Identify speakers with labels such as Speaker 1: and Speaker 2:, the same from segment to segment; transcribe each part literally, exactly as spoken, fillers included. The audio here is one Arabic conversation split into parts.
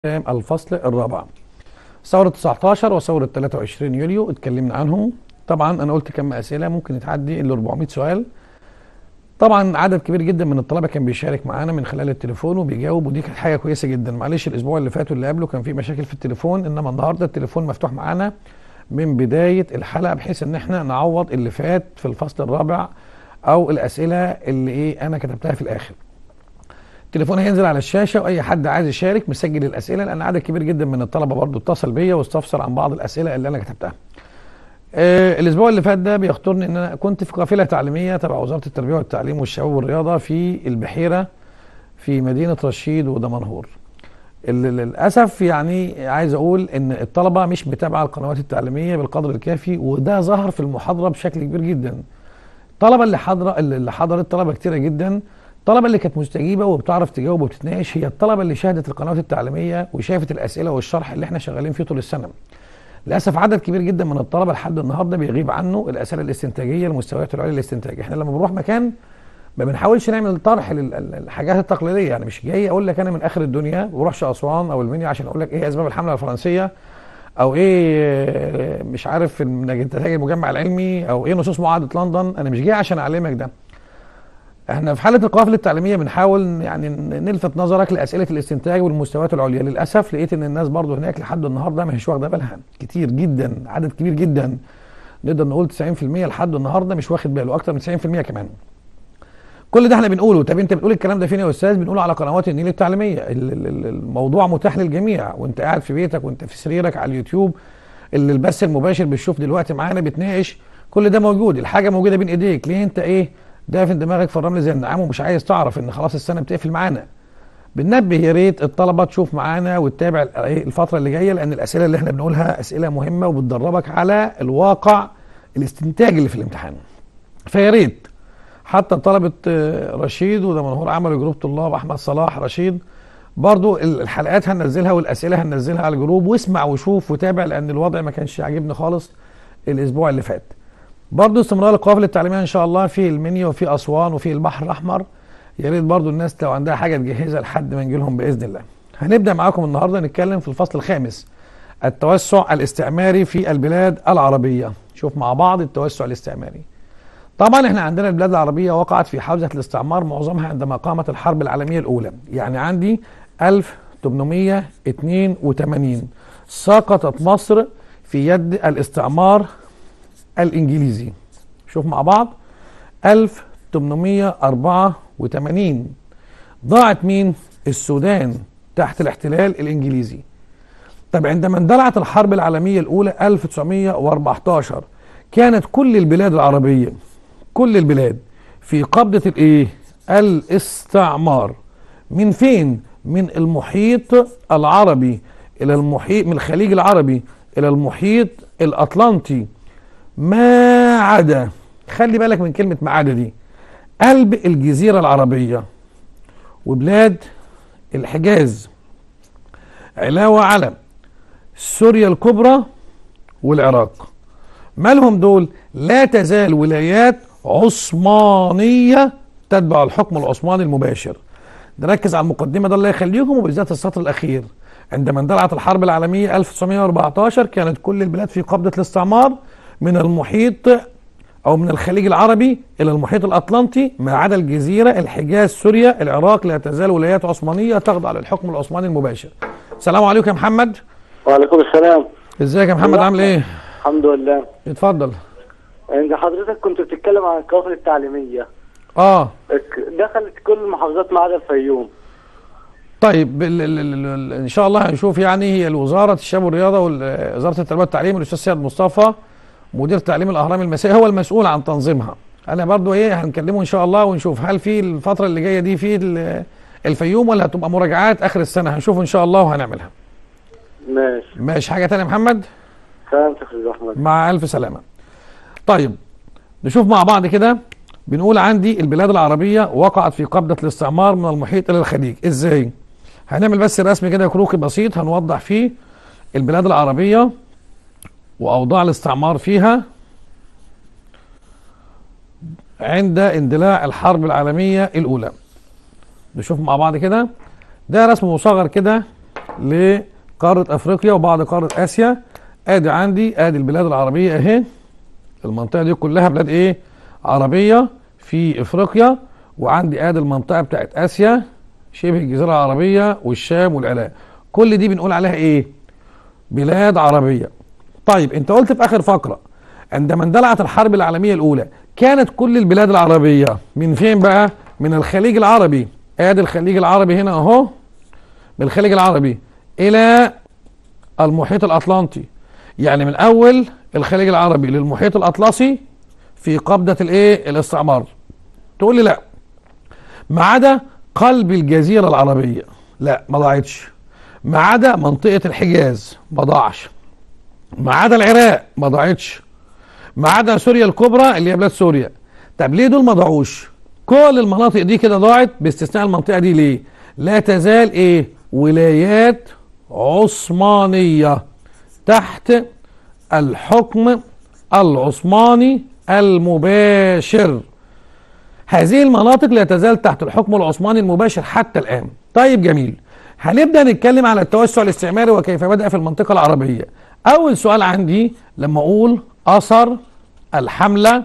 Speaker 1: الفصل الرابع. ثورة تسعتاشر وثورة تلاتة وعشرين يوليو اتكلمنا عنهم. طبعا انا قلت كم اسئله ممكن يتعدي ال أربعمائة سؤال. طبعا عدد كبير جدا من الطلبه كان بيشارك معانا من خلال التليفون وبيجاوب، ودي كانت حاجه كويسه جدا. معلش الاسبوع اللي فات واللي قبله كان في مشاكل في التليفون، انما النهارده التليفون مفتوح معانا من بدايه الحلقه بحيث ان احنا نعوض اللي فات في الفصل الرابع او الاسئله اللي ايه انا كتبتها في الاخر. التليفون هينزل على الشاشه واي حد عايز يشارك مسجل الاسئله، لان عدد كبير جدا من الطلبه برضو اتصل بيا واستفسر عن بعض الاسئله اللي انا كتبتها. آه الاسبوع اللي فات ده بيخطرني ان انا كنت في قافله تعليميه تبع وزاره التربيه والتعليم والشباب والرياضه في البحيره في مدينه رشيد ودمنهور. للاسف يعني عايز اقول ان الطلبه مش متابعه القنوات التعليميه بالقدر الكافي، وده ظهر في المحاضره بشكل كبير جدا. الطلبه اللي حاضره اللي حضرت طلبه كتيره جدا، الطلبه اللي كانت مستجيبه وبتعرف تجاوب وبتتناقش هي الطلبه اللي شاهدت القنوات التعليميه وشافت الاسئله والشرح اللي احنا شغالين فيه طول السنه. للاسف عدد كبير جدا من الطلبه لحد النهارده بيغيب عنه الاسئله الاستنتاجيه، المستويات العليا للاستنتاج. احنا لما بنروح مكان ما بنحاولش نعمل طرح للحاجات التقليديه، يعني مش جاي اقول لك انا من اخر الدنيا ما بروحش اسوان او المنيا عشان اقول لك ايه اسباب الحمله الفرنسيه او ايه مش عارف نتائج المجمع العلمي او ايه نصوص معاهده لندن. انا مش جاي عشان اعلمك ده. احنا في حاله القوافل التعليميه بنحاول يعني نلفت نظرك لاسئله الاستنتاج والمستويات العليا. للاسف لقيت ان الناس برضو هناك لحد النهارده مش واخده بالها، كتير جدا، عدد كبير جدا، نقدر نقول تسعين في المية لحد النهارده مش واخد باله، اكتر من تسعين في المية كمان. كل ده احنا بنقوله. طب انت بتقول الكلام ده فين يا استاذ؟ بنقوله على قنوات النيل التعليميه. الموضوع متاح للجميع وانت قاعد في بيتك وانت في سريرك على اليوتيوب. اللي البث المباشر بتشوف دلوقتي معانا بتناقش، كل ده موجود، الحاجه موجوده بين ايديك. ليه انت ايه دافن دماغك في الرمل زي النعام ومش عايز تعرف ان خلاص السنه بتقفل معانا؟ بننبه يا ريت الطلبه تشوف معانا وتتابع الفتره اللي جايه، لان الاسئله اللي احنا بنقولها اسئله مهمه وبتدربك على الواقع الاستنتاج اللي في الامتحان. فيا ريت حتى طلبه رشيد ودمنهور عملوا جروب طلاب احمد صلاح رشيد، برضو الحلقات هننزلها والاسئله هننزلها على الجروب، واسمع وشوف وتابع، لان الوضع ما كانش عاجبني خالص الاسبوع اللي فات. برضو استمرار القوافل التعليميه ان شاء الله في المنيا وفي اسوان وفي البحر الاحمر. يا ريت برضو الناس لو عندها حاجه تجهزها لحد ما نجي لهم باذن الله. هنبدا معاكم النهارده نتكلم في الفصل الخامس، التوسع الاستعماري في البلاد العربيه. شوف مع بعض التوسع الاستعماري. طبعا احنا عندنا البلاد العربيه وقعت في حوزه الاستعمار معظمها عندما قامت الحرب العالميه الاولى. يعني عندي ألف وثمانمائة واثنين وثمانين سقطت مصر في يد الاستعمار الانجليزي. شوف مع بعض ألف وثمانمائة وأربعة وثمانين ضاعت مين؟ السودان تحت الاحتلال الانجليزي. طب عندما اندلعت الحرب العالميه الاولى ألف وتسعمائة وأربعة عشر كانت كل البلاد العربيه كل البلاد في قبضه الايه؟ الاستعمار. من فين؟ من المحيط العربي الى المحيط، من الخليج العربي الى المحيط الاطلنطي، ما عدا، خلي بالك من كلمه ما عدا دي، قلب الجزيره العربيه وبلاد الحجاز، علاوه على سوريا الكبرى والعراق. مالهم دول؟ لا تزال ولايات عثمانيه تتبع الحكم العثماني المباشر. نركز على المقدمه ده الله يخليكم، وبالذات السطر الاخير. عندما اندلعت الحرب العالميه ألف وتسعمائة وأربعة عشر كانت كل البلاد في قبضه الاستعمار من المحيط او من الخليج العربي الى المحيط الاطلنطي، ما عدا الجزيره، الحجاز، سوريا، العراق لا تزال ولايات عثمانيه تخضع للحكم العثماني المباشر. السلام عليكم يا محمد.
Speaker 2: وعليكم السلام.
Speaker 1: ازيك يا محمد، عامل ايه؟
Speaker 2: الحمد لله.
Speaker 1: اتفضل.
Speaker 2: انت حضرتك كنت بتتكلم عن القوافل التعليميه.
Speaker 1: اه
Speaker 2: دخلت كل المحافظات ما عدا الفيوم.
Speaker 1: طيب ال ال ال ان شاء الله هنشوف. يعني هي الوزاره الشباب والرياضه ووزاره التربيه والتعليم والاستاذ سيد مصطفى مدير تعليم الاهرام المسائي هو المسؤول عن تنظيمها. انا برضو ايه هنكلمه ان شاء الله ونشوف هل في الفتره اللي جايه دي في الفيوم ولا هتبقى مراجعات اخر السنه. هنشوف ان شاء الله وهنعملها.
Speaker 2: ماشي.
Speaker 1: ماشي. حاجه ثانيه يا محمد؟
Speaker 2: سلامتك يا استاذ احمد.
Speaker 1: مع الف سلامه. طيب نشوف مع بعض كده. بنقول عندي البلاد العربيه وقعت في قبضه الاستعمار من المحيط الى الخليج. ازاي؟ هنعمل بس رسم كده كروكي بسيط هنوضح فيه البلاد العربيه واوضاع الاستعمار فيها عند اندلاع الحرب العالميه الاولى. نشوف مع بعض كده. ده رسم مصغر كده لقاره افريقيا وبعض قاره اسيا. ادي عندي ادي البلاد العربيه اهي، المنطقه دي كلها بلاد ايه؟ عربيه في افريقيا. وعندي ادي المنطقه بتاعت اسيا شبه الجزيره العربيه والشام والعراق، كل دي بنقول عليها ايه؟ بلاد عربيه. طيب انت قلت في اخر فقره عندما اندلعت الحرب العالميه الاولى كانت كل البلاد العربيه من فين بقى؟ من الخليج العربي. ادي الخليج العربي هنا اهو، من الخليج العربي الى المحيط الاطلنطي، يعني من اول الخليج العربي للمحيط الاطلسي في قبضه الايه؟ الاستعمار. تقول لي لا، ما عدا قلب الجزيره العربيه، لا ما ضاعتش. ما عدا منطقه الحجاز ما ضاعش. ما عدا العراق ما ضاعتش. ما عدا سوريا الكبرى اللي هي بلاد سوريا. طب ليه دول ما ضاعوش؟ كل المناطق دي كده ضاعت باستثناء المنطقه دي. ليه؟ لا تزال ايه؟ ولايات عثمانيه تحت الحكم العثماني المباشر. هذه المناطق لا تزال تحت الحكم العثماني المباشر حتى الآن. طيب جميل، هنبدأ نتكلم على التوسع الاستعماري وكيف بدأ في المنطقة العربية. أول سؤال عندي لما أقول أثر الحملة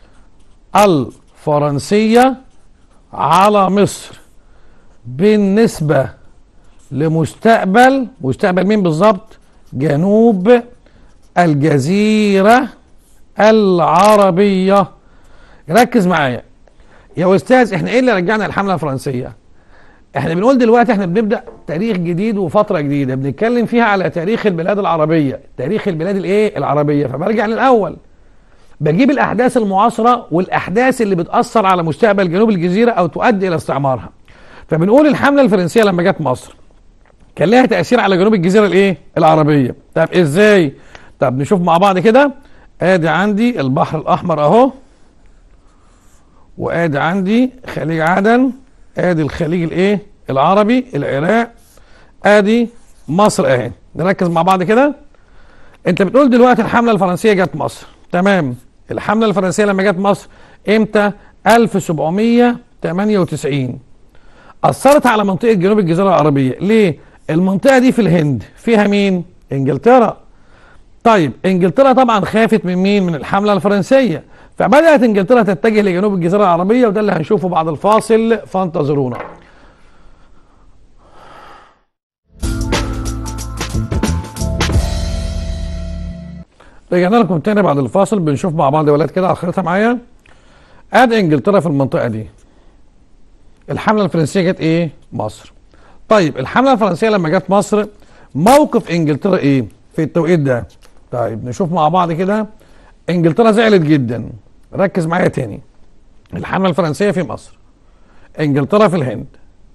Speaker 1: الفرنسية على مصر بالنسبة لمستقبل، مستقبل مين بالظبط؟ جنوب الجزيرة العربية. ركز معايا يا استاذ، احنا ايه اللي رجعنا الحمله الفرنسيه؟ احنا بنقول دلوقتي احنا بنبدا تاريخ جديد وفتره جديده بنتكلم فيها على تاريخ البلاد العربيه، تاريخ البلاد الايه؟ العربيه. فبرجع للاول، بجيب الاحداث المعاصره والاحداث اللي بتاثر على مستقبل جنوب الجزيره او تؤدي الى استعمارها. فبنقول الحمله الفرنسيه لما جت مصر كان لها تاثير على جنوب الجزيره الايه؟ العربيه. طب ازاي؟ طب نشوف مع بعض كده. ادي عندي البحر الاحمر اهو، وادي عندي خليج عدن، ادي الخليج الايه؟ العربي، العراق، ادي مصر اهي. نركز مع بعض كده. انت بتقول دلوقتي الحمله الفرنسيه جت مصر، تمام. الحمله الفرنسيه لما جت مصر امتى؟ ألف وسبعمية وتمانية وتسعين. اثرت على منطقه جنوب الجزيره العربيه. ليه؟ المنطقه دي في الهند فيها مين؟ انجلترا. طيب انجلترا طبعا خافت من مين؟ من الحمله الفرنسيه، فبدات انجلترا تتجه لجنوب الجزيره العربيه، وده اللي هنشوفه بعد الفاصل، فانتظرونا. رجعنا لكم تاني بعد الفاصل، بنشوف مع بعض يا ولاد كده على الخريطه معايا. ادي انجلترا في المنطقه دي. الحمله الفرنسيه جت ايه؟ مصر. طيب الحمله الفرنسيه لما جت مصر موقف انجلترا ايه في التوقيت ده؟ طيب نشوف مع بعض كده. انجلترا زعلت جدا. ركز معايا تاني. الحمله الفرنسيه في مصر، انجلترا في الهند.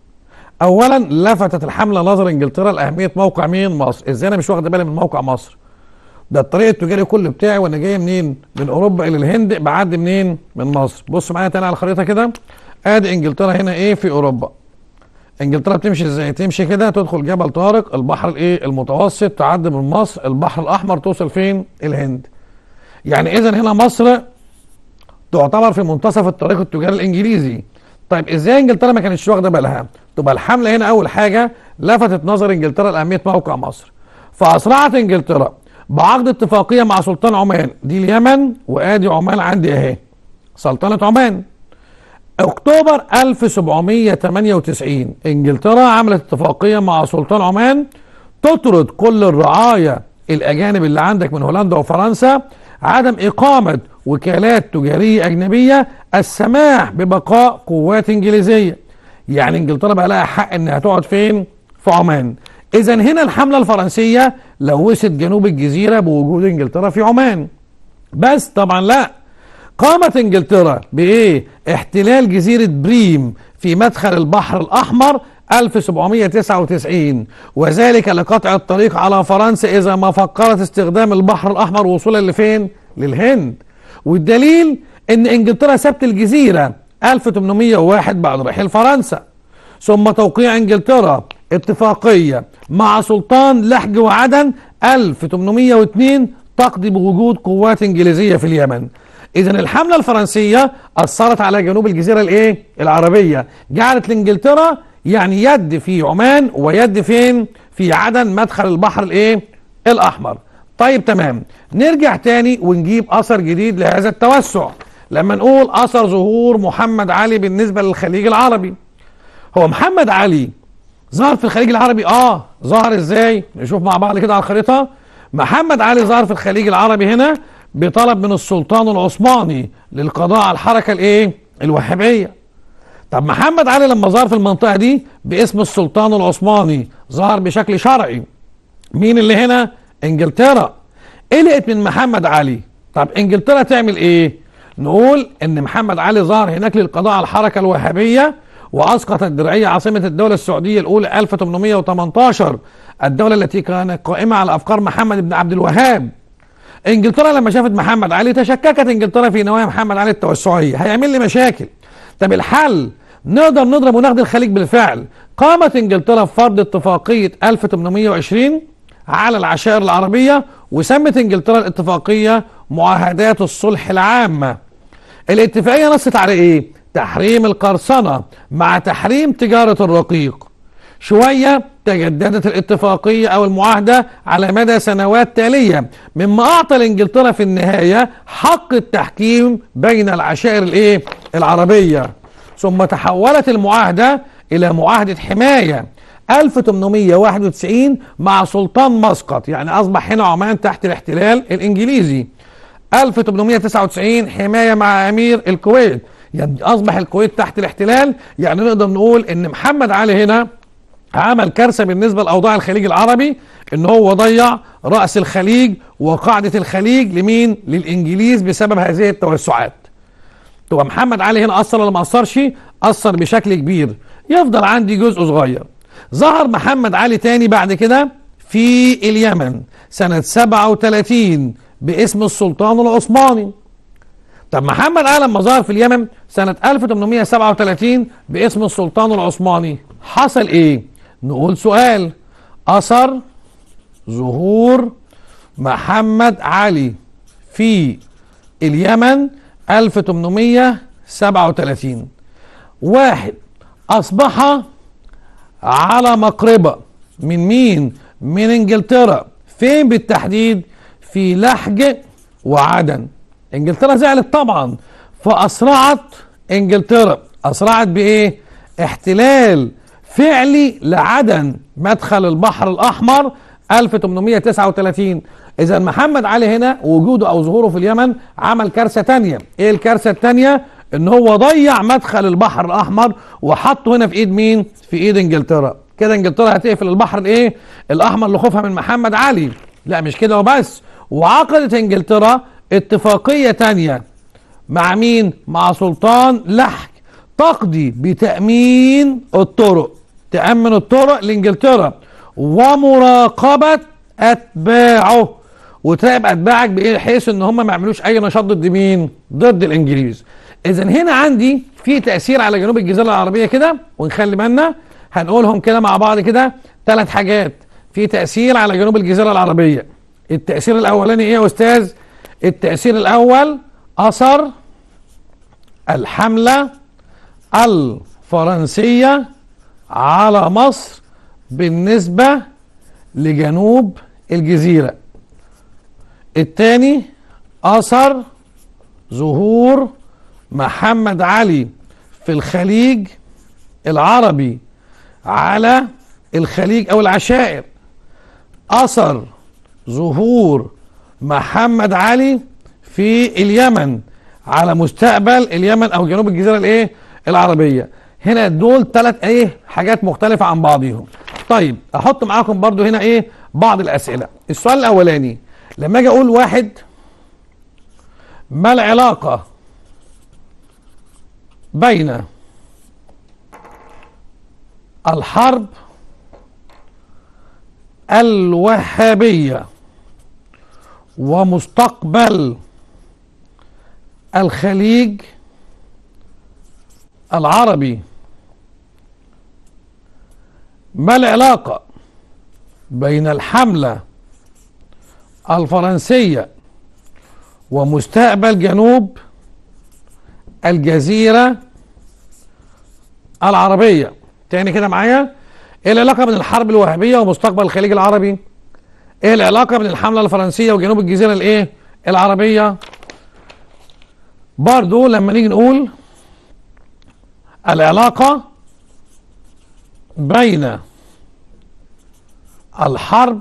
Speaker 1: اولا لفتت الحمله نظر انجلترا لاهميه موقع مين؟ مصر. ازاي انا مش واخد بالي من موقع مصر؟ ده الطريق التجاري كله بتاعي وانا جاي منين؟ من اوروبا الى الهند، بعدي منين؟ من مصر. بص معايا تاني على الخريطه كده. ادي انجلترا هنا ايه؟ في اوروبا. انجلترا بتمشي ازاي؟ تمشي كده تدخل جبل طارق، البحر الايه؟ المتوسط، تعدي من مصر البحر الاحمر، توصل فين؟ الهند. يعني اذا هنا مصر تعتبر في منتصف الطريق التجاري الانجليزي. طيب ازاي انجلترا ما كانتش واخده بالها؟ تبقى الحمله هنا اول حاجه لفتت نظر انجلترا لاهميه موقع مصر، فاسرعت انجلترا بعقد اتفاقيه مع سلطان عمان، دي اليمن، وادي عمان عندي اهي، سلطنه عمان. اكتوبر ألف وسبعمية وتمانية وتسعين انجلترا عملت اتفاقيه مع سلطان عمان تطرد كل الرعايا الاجانب اللي عندك من هولندا وفرنسا، عدم اقامه وكالات تجاريه اجنبيه، السماح ببقاء قوات انجليزيه. يعني انجلترا بقى لها حق انها تقعد فين؟ في عمان. اذا هنا الحمله الفرنسيه لوثت جنوب الجزيره بوجود انجلترا في عمان. بس طبعا لا، قامت انجلترا بايه؟ احتلال جزيره بريم في مدخل البحر الاحمر ألف وسبعمية وتسعة وتسعين، وذلك لقطع الطريق على فرنسا اذا ما فكرت استخدام البحر الاحمر وصولا لفين؟ للهند. والدليل ان انجلترا سابت الجزيره ألف وتمنمية وواحد بعد رحيل فرنسا، ثم توقيع انجلترا اتفاقيه مع سلطان لحج وعدن ألف وتمنمية واتنين تقضي بوجود قوات انجليزيه في اليمن. اذا الحمله الفرنسيه اثرت على جنوب الجزيره الايه؟ العربيه، جعلت لانجلترا يعني يد في عمان ويد فين؟ في عدن مدخل البحر الايه الاحمر. طيب تمام، نرجع تاني ونجيب اثر جديد لهذا التوسع. لما نقول اثر ظهور محمد علي بالنسبه للخليج العربي، هو محمد علي ظهر في الخليج العربي؟ اه ظهر ازاي؟ نشوف مع بعض كده على الخريطه. محمد علي ظهر في الخليج العربي هنا بطلب من السلطان العثماني للقضاء على الحركه الايه الوهابيه. طب محمد علي لما ظهر في المنطقه دي باسم السلطان العثماني ظهر بشكل شرعي. مين اللي هنا؟ انجلترا. قلقت من محمد علي. طب انجلترا تعمل ايه؟ نقول ان محمد علي ظهر هناك للقضاء على الحركه الوهابيه، واسقط الدرعيه عاصمه الدوله السعوديه الاولى ألف وثمانمائة وثمانية عشر، الدوله التي كانت قائمه على افكار محمد بن عبد الوهاب. انجلترا لما شافت محمد علي تشككت انجلترا في نوايا محمد علي التوسعيه، هيعمل لي مشاكل. طب الحل؟ نقدر نضرب وناخد الخليج بالفعل. قامت انجلترا بفرض اتفاقيه ألف وثمانمائة وعشرين على العشائر العربيه، وسمت انجلترا الاتفاقيه معاهدات الصلح العامه. الاتفاقيه نصت على ايه؟ تحريم القرصنه مع تحريم تجاره الرقيق. شويه تجددت الاتفاقيه او المعاهده على مدى سنوات تاليه، مما اعطى لانجلترا في النهايه حق التحكيم بين العشائر الايه؟ العربيه. ثم تحولت المعاهده الى معاهده حمايه ألف وثمانمائة وواحد وتسعين مع سلطان مسقط، يعني اصبح هنا عمان تحت الاحتلال الانجليزي. ألف وثمانمائة وتسعة وتسعين حمايه مع امير الكويت، يعني اصبح الكويت تحت الاحتلال. يعني نقدر نقول ان محمد علي هنا عمل كارثه بالنسبه لاوضاع الخليج العربي، ان هو ضيع راس الخليج وقاعده الخليج لمين؟ للانجليز بسبب هذه التوسعات. طب محمد علي هنا اثر ولا ما اثرش؟ اثر بشكل كبير. يفضل عندي جزء صغير. ظهر محمد علي تاني بعد كده في اليمن سنه سبعة وثلاثين باسم السلطان العثماني. طب محمد علي لما ظهر في اليمن سنه ألف وثمانمائة وسبعة وثلاثين باسم السلطان العثماني حصل ايه؟ نقول سؤال: اثر ظهور محمد علي في اليمن ألف وثمانمائة وسبعة وثلاثين. واحد، اصبح على مقربة من مين؟ من انجلترا. فين بالتحديد؟ في لحج وعدن. انجلترا زعلت طبعا، فاسرعت انجلترا. اسرعت بايه؟ احتلال فعلي لعدن مدخل البحر الاحمر ألف وثمانمائة وتسعة وثلاثين. اذا محمد علي هنا وجوده او ظهوره في اليمن عمل كارثه ثانيه. ايه الكارثه الثانيه؟ ان هو ضيع مدخل البحر الاحمر وحطه هنا في ايد مين؟ في ايد انجلترا. كده انجلترا هتقفل البحر الايه؟ الاحمر لخوفها من محمد علي. لا مش كده وبس، وعقدت انجلترا اتفاقيه ثانيه مع مين؟ مع سلطان لحج تقضي بتامين الطرق، تامن الطرق لانجلترا ومراقبه اتباعه، وتراقب اتباعك بحيث ان هم ما يعملوش اي نشاط ضد مين؟ ضد الانجليز. اذا هنا عندي في تاثير على جنوب الجزيره العربيه كده، ونخلي بالنا هنقولهم كده مع بعض كده. ثلاث حاجات في تاثير على جنوب الجزيره العربيه. التاثير الاولاني ايه يا استاذ؟ التاثير الاول اثر الحمله الفرنسيه على مصر بالنسبه لجنوب الجزيره. الثاني اثر ظهور محمد علي في الخليج العربي على الخليج او العشائر. اثر ظهور محمد علي في اليمن على مستقبل اليمن او جنوب الجزيره الايه؟ العربيه. هنا دول ثلاث ايه؟ حاجات مختلفه عن بعضهم. طيب احط معاكم برضو هنا ايه؟ بعض الاسئله. السؤال الاولاني لما اجي اقول واحد، ما العلاقه بين الحرب الوهابيه ومستقبل الخليج العربي؟ ما العلاقة بين الحملة الفرنسية ومستقبل جنوب الجزيرة العربية؟ تاني كده معايا. ايه العلاقه بين الحرب الوهابيه ومستقبل الخليج العربي؟ ايه العلاقه بين الحمله الفرنسيه وجنوب الجزيره الايه العربيه؟ برضو لما نيجي نقول العلاقه بين الحرب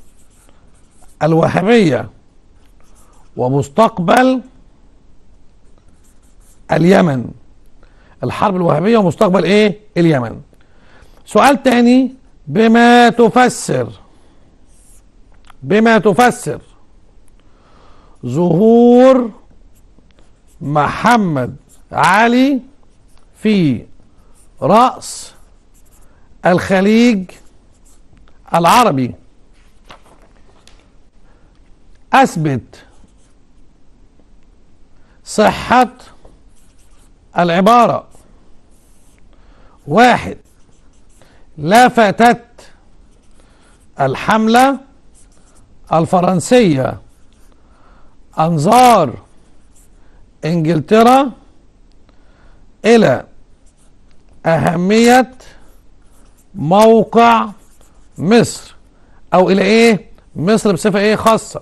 Speaker 1: الوهابيه ومستقبل اليمن، الحرب الوهابيه ومستقبل ايه اليمن. سؤال تاني، بما تفسر بما تفسر ظهور محمد علي في رأس الخليج العربي. أثبت صحة العبارة. واحد، لفتت الحملة الفرنسية أنظار إنجلترا إلى أهمية موقع مصر، أو إلى إيه مصر بصفة إيه خاصة.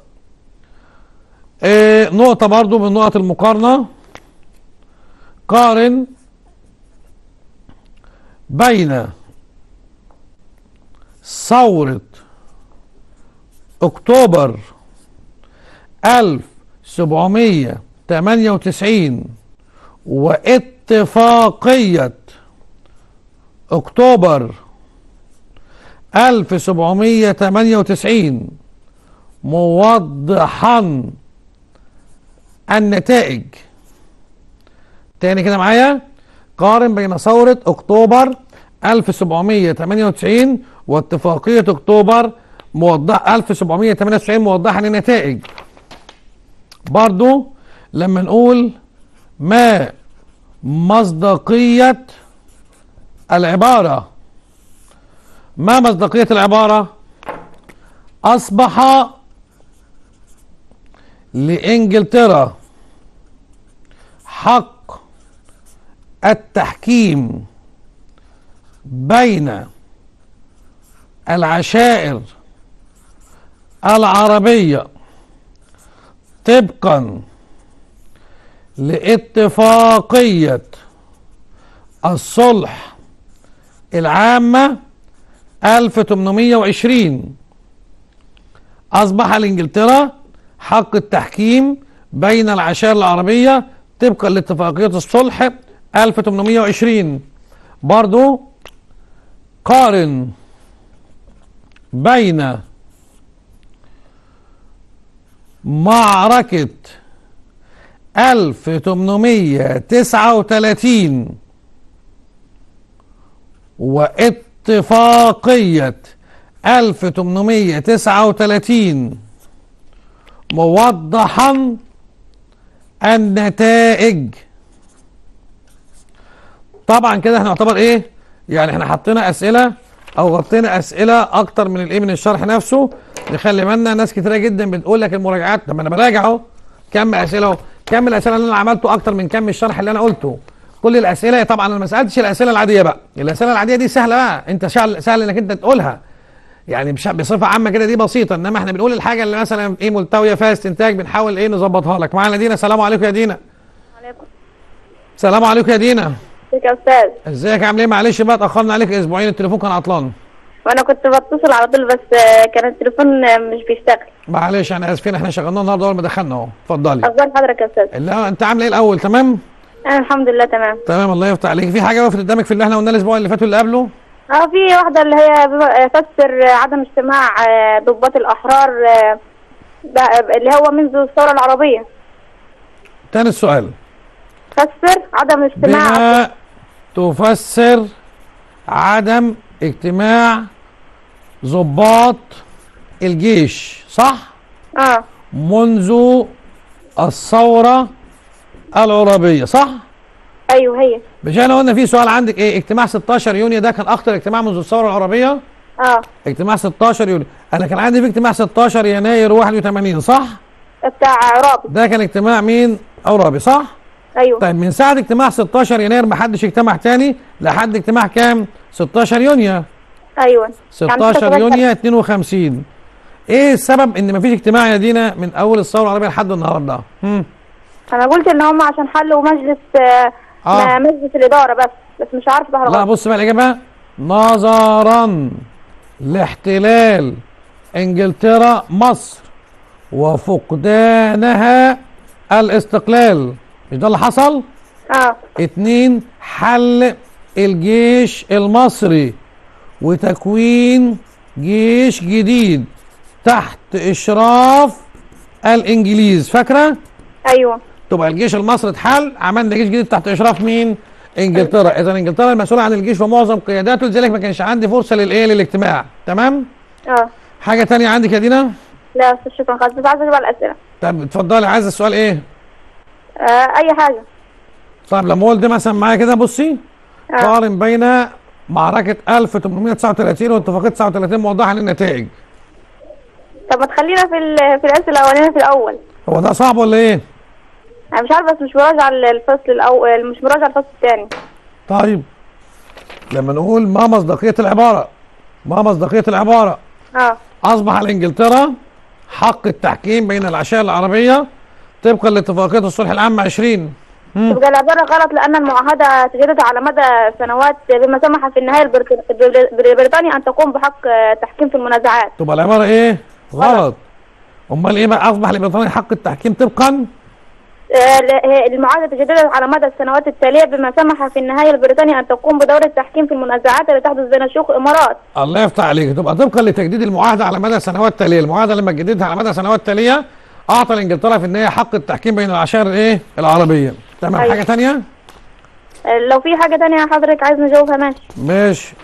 Speaker 1: إيه نقطة برضو من نقط المقارنة، قارن بين ثورة أكتوبر ألف وسبعمية تمانية وتسعين واتفاقية أكتوبر ألف وسبعمية تمانية وتسعين، موضحا النتائج. تاني كده معايا، قارن بين ثورة أكتوبر ألف وسبعمية تمانية وتسعين واتفاقية أكتوبر موضح ألف وسبعمية تمانية وتسعين موضحا النتائج. برضو لما نقول ما مصداقية العبارة، ما مصداقية العبارة؟ أصبح لإنجلترا حق التحكيم بين العشائر العربية طبقا لاتفاقية الصلح العامة ألف وتمنمية وعشرين. أصبح لإنجلترا حق التحكيم بين العشائر العربية طبقا لاتفاقية الصلح ألف وتمنمية وعشرين. برضو قارن بين معركة ألف وتمنمية تسعة وتلاتين واتفاقية ألف وتمنمية تسعة وتلاتين موضحا النتائج. طبعا كده احنا نعتبر ايه، يعني احنا حطينا اسئله او غطينا اسئله اكتر من الايه من الشرح نفسه. نخلي بالنا، ناس كتيره جدا بتقول لك المراجعات، طب انا براجع اهو كم اسئله اهو، كم الاسئله اللي انا عملته اكتر من كم الشرح اللي انا قلته. كل الاسئله طبعا انا ما سالتش الاسئله العاديه بقى، الاسئله العاديه دي سهله بقى، انت سهل, سهل انك انت تقولها يعني بصفه عامه كده، دي بسيطه. انما احنا بنقول الحاجه اللي مثلا ايه ملتويه فيها استنتاج بنحاول ايه نظبطها لك. معانا دينا، السلام عليكم يا دينا.
Speaker 3: عليكم
Speaker 1: السلام عليكم يا دينا.
Speaker 3: ازيك يا استاذ؟
Speaker 1: ازيك عامل ايه؟ معلش بقى اتاخرنا عليك اسبوعين، التليفون كان عطلان.
Speaker 3: وانا كنت بتصل على طول بس كان التليفون مش بيشتغل.
Speaker 1: معلش احنا اسفين، احنا شغلنا النهارده اول ما دخلنا اهو. اتفضلي.
Speaker 3: اخبار حضرتك يا استاذ؟
Speaker 1: لا انت عامله ايه الاول؟ تمام؟
Speaker 3: انا الحمد لله تمام.
Speaker 1: تمام الله يفتح عليك. في حاجه وقفت قدامك في اللي احنا قلناه الاسبوع اللي فات واللي قبله؟
Speaker 3: اه في واحده اللي هي فسر عدم اجتماع ضباط الاحرار اللي هو منذ الثوره العربيه.
Speaker 1: تاني السؤال،
Speaker 3: فسر عدم اجتماع.
Speaker 1: بما تفسر عدم اجتماع ضباط الجيش، صح؟
Speaker 3: اه
Speaker 1: منذ الثوره العربيه، صح؟
Speaker 3: ايوه هي.
Speaker 1: مش احنا قلنا في سؤال عندك ايه؟ اجتماع ستاشر يونيو ده كان اخطر اجتماع منذ الثوره العربيه؟
Speaker 3: اه
Speaker 1: اجتماع ستاشر يونيو. انا كان عندي في اجتماع ستاشر يناير واحد وتمانين، صح؟
Speaker 3: بتاع عرابي.
Speaker 1: ده كان اجتماع مين؟ عرابي، صح؟
Speaker 3: ايوه.
Speaker 1: طيب من ساعه اجتماع ستاشر يناير ما حدش اجتمع تاني لحد اجتماع كام؟ ستاشر يونيو.
Speaker 3: ايوه يعني
Speaker 1: ستاشر يونيو اتنين وخمسين. ايه السبب ان مفيش اجتماع يا دينا من اول الثوره العربيه لحد النهارده؟ امم
Speaker 3: انا قلت ان هم عشان حلوا مجلس آه
Speaker 1: آه.
Speaker 3: مجلس الاداره بس بس مش عارف ده
Speaker 1: لا
Speaker 3: غلط.
Speaker 1: بص بقى الاجابه: نظرا لاحتلال انجلترا مصر وفقدانها الاستقلال. مش ده اللي حصل؟
Speaker 3: اه
Speaker 1: اتنين، حل الجيش المصري وتكوين جيش جديد تحت اشراف الانجليز. فاكره؟
Speaker 3: ايوه
Speaker 1: تبقى الجيش المصري اتحل، عملنا جيش جديد تحت اشراف مين؟ انجلترا. اذا انجلترا المسؤوله عن الجيش ومعظم قياداته، لذلك ما كانش عندي فرصه للايه؟ للاجتماع. تمام؟
Speaker 3: اه.
Speaker 1: حاجه تانية عندك يا دينا؟
Speaker 3: لا يا استاذ شكرا خالص، بس عايزه اجيب على الاسئله.
Speaker 1: طب اتفضلي، عايزه السؤال ايه؟
Speaker 3: آه اي حاجه.
Speaker 1: طيب لما اقول ده مثلا معايا كده، بصي
Speaker 3: اه
Speaker 1: قارن بين معركه ألف وتمنمية تسعة وتلاتين واتفاقيه تسعة وتلاتين موضحه للنتائج.
Speaker 3: طب ما تخلينا في ال- في الاسئله الاولانيه في الاول.
Speaker 1: هو ده صعب ولا ايه؟
Speaker 3: انا مش عارفه بس مش مراجعه الفصل الاول، مش مراجعه الفصل الثاني.
Speaker 1: طيب لما نقول ما مصداقيه العباره، ما مصداقيه العباره
Speaker 3: اه
Speaker 1: اصبح لانجلترا حق التحكيم بين العشائر العربيه طبقا لاتفاقيه الصلح العام عشرين. مم.
Speaker 3: تبقى العباره غلط لان المعاهده تجدد على مدى سنوات بما سمح في النهايه البريط- بريطانيا ان تقوم بحق التحكيم في المنازعات.
Speaker 1: تبقى العباره ايه؟
Speaker 3: غلط.
Speaker 1: غلط. امال ايه بقى؟ اصبح لبريطانيا حق التحكيم طبقا
Speaker 3: آه، ل- هي المعاهده تجددت على مدى السنوات التاليه بما سمح في النهايه لبريطانيا ان تقوم بدور التحكيم في المنازعات التي تحدث بين شيوخ الامارات.
Speaker 1: الله يفتح عليك. تبقى طبقا لتجديد المعاهده على مدى سنوات تاليه. المعاهده لما جددتها على مدى سنوات تاليه اعطى لانجلترا في النهايه حق التحكيم بين العشائر الايه؟ العربيه. تمام.
Speaker 3: أيوة.
Speaker 1: حاجه ثانيه؟
Speaker 3: آه، لو في حاجه تانية حضرتك عايز نجاوبها ماشي.
Speaker 1: ماشي.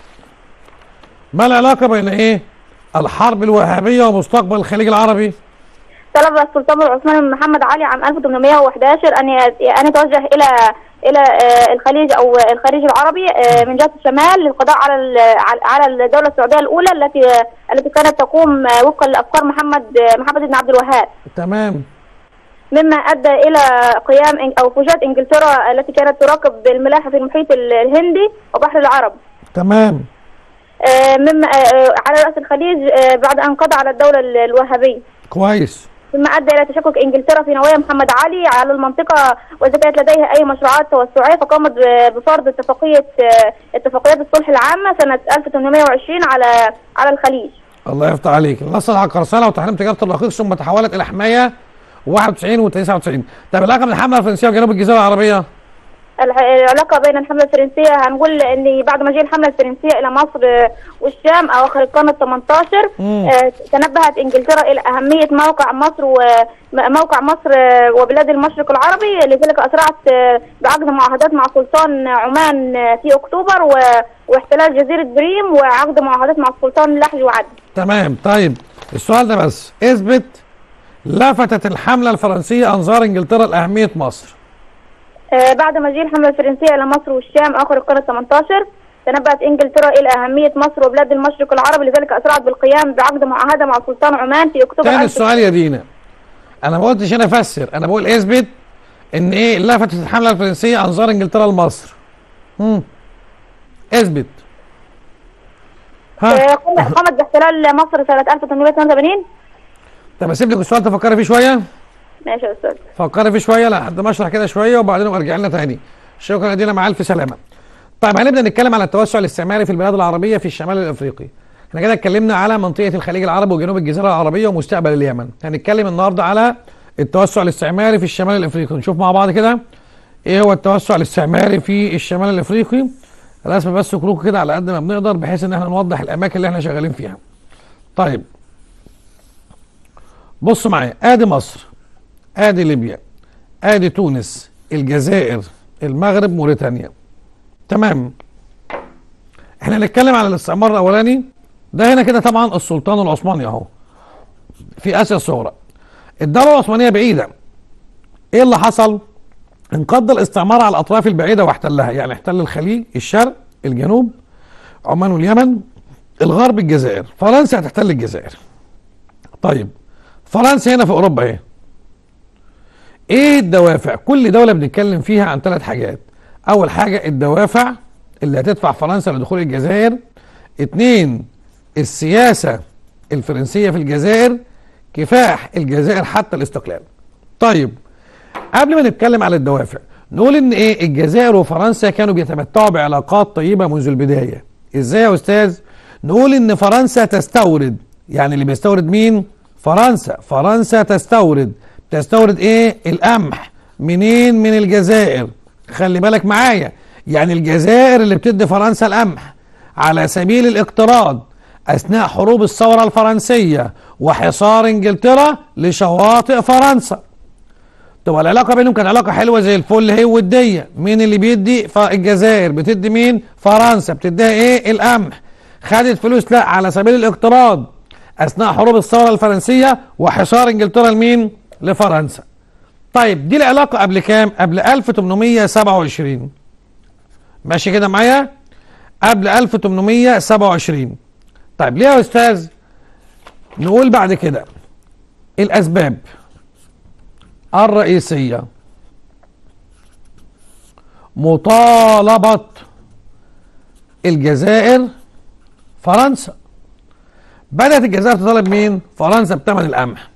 Speaker 1: ما العلاقه بين ايه؟ الحرب الوهابيه ومستقبل الخليج العربي؟
Speaker 3: طلب السلطان العثماني من محمد علي عام ألف وثمانمائة وأحد عشر ان ي- ان يتوجه الى الى آه، الخليج او الخليج العربي آه، من جهه الشمال للقضاء على ال- على- على الدوله السعوديه الاولى التي التي كانت تقوم آه، وفقا لافكار محمد آه، محمد بن عبد الوهاب،
Speaker 1: تمام.
Speaker 3: مما ادى الى قيام إن- او فوجات انجلترا التي كانت تراقب الملاحه في المحيط ال- الهندي وبحر العرب.
Speaker 1: تمام.
Speaker 3: آه، مما آه، على راس الخليج آه، بعد ان قضى على الدوله ال- الوهابيه،
Speaker 1: كويس.
Speaker 3: مما ادى الى تشكك انجلترا في نوايا محمد علي على المنطقه، واذا كانت لديها اي مشروعات توسعيه فقامت ب- بفرض اتفاقيه آه، اتفاقيات الصلح العامه سنه ألف وثمانمائة وعشرين على على الخليج.
Speaker 1: الله يفتح عليك. نصت على القرصنه وتحريم تجاره الرقيق ثم تحولت الى حمايه واحد وتسعين و تسعة وتسعين. طب العلاقه بين الحمله الفرنسيه وجنوب الجزيره العربيه؟
Speaker 3: الح- العلاقه بين الحمله الفرنسيه هنقول ان بعد مجيء الحمله الفرنسيه الى مصر آه، والشام اواخر القرن الثامن عشر
Speaker 1: مم.
Speaker 3: آه، تنبهت انجلترا الى اهميه موقع مصر وموقع مصر آه، وبلاد المشرق العربي، لذلك اسرعت آه، بعقد معاهدات مع سلطان عمان آه، في اكتوبر و- واحتلال جزيره بريم، وعقد معاهدات مع السلطان اللحج وعدن.
Speaker 1: تمام. طيب السؤال ده بس اثبت لفتت الحمله الفرنسيه انظار انجلترا لاهميه مصر.
Speaker 3: آه، بعد مجيء الحمله الفرنسيه الى مصر والشام اخر القرن الثامن عشر تنبهت انجلترا الى اهميه مصر وبلاد المشرق العربي، لذلك اسرعت بالقيام بعقد معاهده مع سلطان عمان في اكتوبر.
Speaker 1: تاني
Speaker 3: ألف
Speaker 1: السؤال يا دينا، انا ما قلتش انا افسر، انا بقول اثبت ان ايه لفتت الحمله الفرنسيه انظار انجلترا لمصر. امم اثبت. ها.
Speaker 3: آه، قام- قامت باحتلال مصر سنه ألف وثمانمائة وثمانية وثمانين.
Speaker 1: طب اسيب لك السؤال تفكري فيه شويه؟
Speaker 3: ماشي يا استاذ.
Speaker 1: فكري فيه شويه لحد ما اشرح كده شويه وبعدين ابقى ارجع لنا تاني. شكرا يا دينا، مع الف سلامه. طيب هنبدا نتكلم على التوسع الاستعماري في البلاد العربيه في الشمال الافريقي. احنا كده اتكلمنا على منطقه الخليج العربي وجنوب الجزيره العربيه ومستقبل اليمن. هنتكلم النهارده على التوسع الاستعماري في الشمال الافريقي. نشوف مع بعض كده ايه هو التوسع الاستعماري في الشمال الافريقي. رسم بس كروك كده على قد ما بنقدر بحيث ان احنا نوضح الاماكن اللي احنا شغالين فيها. طيب بصوا معايا، ادي مصر، ادي ليبيا، ادي تونس، الجزائر، المغرب، موريتانيا. تمام. احنا هنتكلم على الاستعمار الاولاني ده. هنا كده طبعا السلطان العثماني اهو في اسيا الصغرى. الدوله العثمانيه بعيده. ايه اللي حصل؟ انقض الاستعمار على الاطراف البعيده واحتلها، يعني احتل الخليج، الشرق، الجنوب، عمان واليمن، الغرب، الجزائر. فرنسا هتحتل الجزائر. طيب فرنسا هنا في اوروبا ايه؟ ايه الدوافع؟ كل دوله بنتكلم فيها عن ثلاث حاجات. اول حاجه الدوافع اللي هتدفع فرنسا لدخول الجزائر اتنين السياسة الفرنسية في الجزائر كفاح الجزائر حتى الاستقلال. طيب قبل ما نتكلم على الدوافع نقول ان ايه الجزائر وفرنسا كانوا بيتمتعوا بعلاقات طيبة منذ البداية. ازاي يا استاذ؟ نقول ان فرنسا تستورد، يعني اللي بيستورد مين؟ فرنسا. فرنسا تستورد تستورد ايه؟ القمح. منين؟ من الجزائر. خلي بالك معايا، يعني الجزائر اللي بتدي فرنسا القمح على سبيل الاقتراض اثناء حروب الثورة الفرنسية وحصار انجلترا لشواطئ فرنسا. تبقى العلاقة بينهم كانت علاقة حلوة زي الفل هي ودية. مين اللي بيدي؟ الجزائر بتدي مين؟ فرنسا. بتديها ايه؟ القمح. خدت فلوس لا على سبيل الاقتراض اثناء حروب الثورة الفرنسية وحصار انجلترا لمين؟ لفرنسا. طيب دي العلاقة قبل كام؟ قبل ألف وتمنمية سبعة وعشرين. ماشي كده معايا؟ قبل ألف وتمنمية سبعة وعشرين. طيب ليه يا استاذ؟ نقول بعد كده الاسباب الرئيسية مطالبة الجزائر فرنسا. بدأت الجزائر تطالب مين؟ فرنسا بثمن القمح.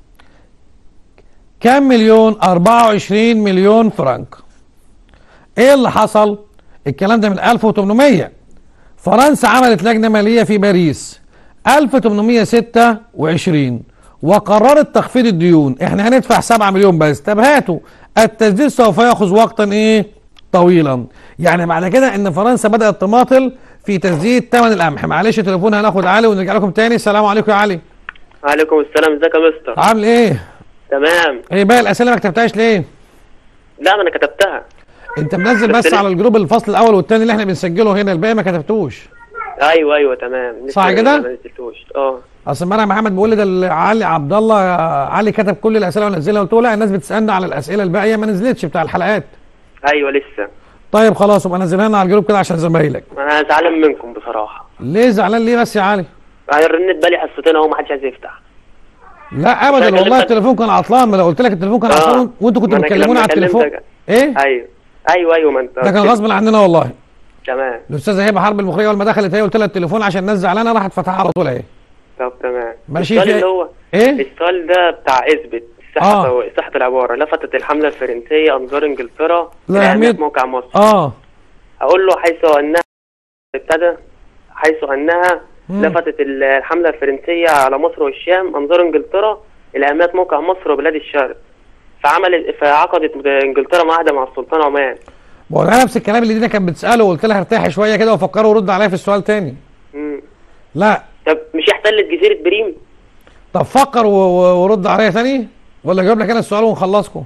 Speaker 1: كام مليون؟ أربعة وعشرين مليون فرنك. ايه اللي حصل؟ الكلام ده من ألف وتمنمية. فرنسا عملت لجنة مالية في باريس ألف وتمنمية ستة وعشرين وقررت تخفيض الديون. احنا هندفع سبعة مليون بس. طب هاتوا التسديد سوف ياخذ وقتا ايه؟ طويلا. يعني معنى كده ان فرنسا بدأت تماطل في تسديد ثمن القمح. معلش تليفون هناخد علي ونرجع لكم تاني. السلام عليكم يا علي.
Speaker 4: وعليكم السلام. ازيك يا مستر؟
Speaker 1: عامل ايه؟
Speaker 4: تمام.
Speaker 1: ايه بقى الاسئله ما كتبتهاش ليه؟
Speaker 4: لا ما انا كتبتها.
Speaker 1: انت منزل بس على الجروب الفصل الاول والثاني اللي احنا بنسجله هنا، الباقي ما كتبتوش.
Speaker 4: ايوه ايوه تمام.
Speaker 1: صح كده؟
Speaker 4: ما نزلتوش. اه
Speaker 1: اصل امبارح محمد بيقول لي ده علي عبد الله علي كتب كل الاسئله ونزلها. قلت له لا، الناس بتسالنا على الاسئله الباقيه ما نزلتش بتاع الحلقات.
Speaker 4: ايوه لسه.
Speaker 1: طيب خلاص يبقى نزلها لنا على الجروب كده عشان زمايلك.
Speaker 4: انا زعلان منكم بصراحه.
Speaker 1: ليه زعلان ليه بس يا علي؟
Speaker 4: انا رنت بالي حصتين اهو ما حدش عايز يفتح.
Speaker 1: لا ابدا والله التليفون كان عطلان. ما لو قلت لك التليفون كان عطلان وانتوا كنتوا بتكلموني على التليفون.
Speaker 4: ايه؟ ايوه ايوه ايوه ما انت
Speaker 1: ده كان غصب عننا والله.
Speaker 4: تمام.
Speaker 1: الاستاذه هبه حرب المخرجه اول ما دخلت هي قلت لها التليفون عشان الناس زعلانه راحت فتحها على طول اهي.
Speaker 4: طب تمام.
Speaker 1: ماشي.
Speaker 4: السؤال اللي هو
Speaker 1: ايه؟
Speaker 4: السؤال ده بتاع اثبت صحة
Speaker 1: آه.
Speaker 4: صحة العبارة. لفتت الحملة الفرنسية أنظار إنجلترا
Speaker 1: لأهمية
Speaker 4: موقع مصر.
Speaker 1: اه
Speaker 4: أقول له حيث أنها ابتدى حيث أنها مم. لفتت الحملة الفرنسية على مصر والشام أنظار إنجلترا إلى أهمية موقع مصر وبلاد الشرق. فعملت فعقدت إنجلترا معاهدة مع السلطان عمان.
Speaker 1: بقول لها نفس الكلام اللي دينا كانت بتسأله وقلت لها ارتاحي شوية كده وفكروا ورد عليا في السؤال تاني.
Speaker 4: مم.
Speaker 1: لا.
Speaker 4: طب مش احتلت جزيرة بريم؟
Speaker 1: طب فكر ورد عليا تاني ولا اجاوب لك انا السؤال ونخلصكم؟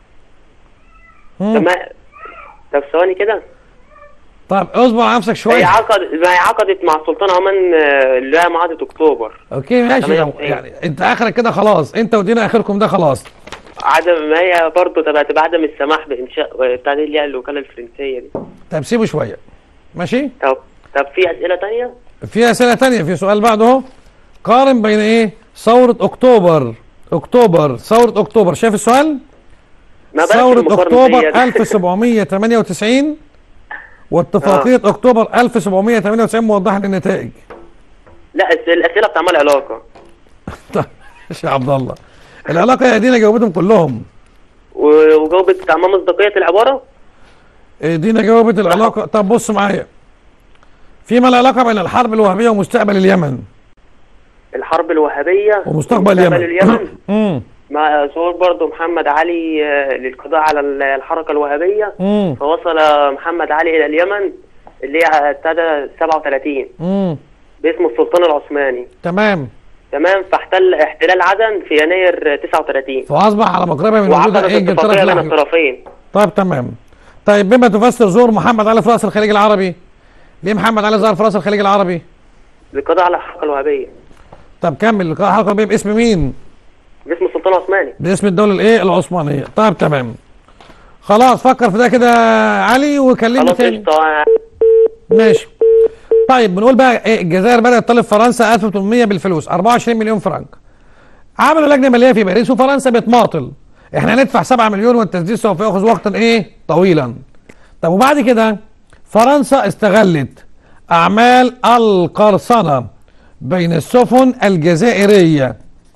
Speaker 4: طب ما طب ثواني كده.
Speaker 1: طب اصبر على نفسك شويه.
Speaker 4: هي عقد ما هي عقدت مع السلطان عمان اللي هي معاهده اكتوبر.
Speaker 1: اوكي ماشي. يعني انت اخرك كده خلاص، انت ودينا اخركم ده خلاص.
Speaker 4: عدم ما هي برضه تبقى تبقى عدم السماح بانشاء بتاع دي اللي هي الوكاله الفرنسيه دي.
Speaker 1: طب سيبه شويه. ماشي؟
Speaker 4: طب طب في اسئله ثانيه؟
Speaker 1: في اسئله ثانيه. في سؤال بعده اهو. قارن بين ايه؟ ثوره اكتوبر اكتوبر ثوره اكتوبر. شايف السؤال؟ ثوره اكتوبر ألف وسبعمية تمانية وتسعين واتفاقيه آه. اكتوبر ألف وسبعمية تمانية وتسعين موضحه للنتائج.
Speaker 4: لا الاسئله بتعمل علاقه.
Speaker 1: طيب يا عبد الله العلاقه يا دينا جاوبتهم كلهم.
Speaker 4: وجاوبت بتاع مصداقيه العباره؟
Speaker 1: دينا جاوبت العلاقه. طب بص معايا. فيما العلاقه بين الحرب الوهابيه ومستقبل اليمن. الحرب
Speaker 4: الوهابيه
Speaker 1: ومستقبل اليمن.
Speaker 4: اليمن. امم مع ظهور برضه محمد علي للقضاء على الحركه الوهابيه.
Speaker 1: مم.
Speaker 4: فوصل محمد علي الى اليمن اللي هي ابتدى سبعة وتلاتين
Speaker 1: امم
Speaker 4: باسم السلطان العثماني.
Speaker 1: تمام
Speaker 4: تمام. فاحتل احتلال عدن في يناير تسعة وتلاتين
Speaker 1: فاصبح على مقربه من وجود
Speaker 4: ايه انجلترا بين الطرفين.
Speaker 1: طيب تمام. طيب بما تفسر ظهور محمد علي في راس الخليج العربي؟ ليه محمد علي ظهر في راس الخليج العربي؟
Speaker 4: للقضاء على الحركه الوهابيه.
Speaker 1: طب كمل. القضاء على الحركه الوهابيه باسم مين؟
Speaker 4: باسم السلطان العثماني.
Speaker 1: باسم الدوله الايه؟ العثمانيه. طيب تمام. خلاص فكر في ده كده علي وكلمني تاني.
Speaker 4: خلاص
Speaker 1: ماشي. طيب بنقول بقى ايه؟ الجزائر بدات تطالب فرنسا ألف وتمنمية بالفلوس أربعة وعشرين مليون فرنك. عملوا لجنه ماليه في باريس وفرنسا بتماطل. احنا هندفع سبعة مليون والتسديد سوف ياخذ وقتا ايه؟ طويلا. طب وبعد كده فرنسا استغلت أعمال القرصنة بين السفن الجزائرية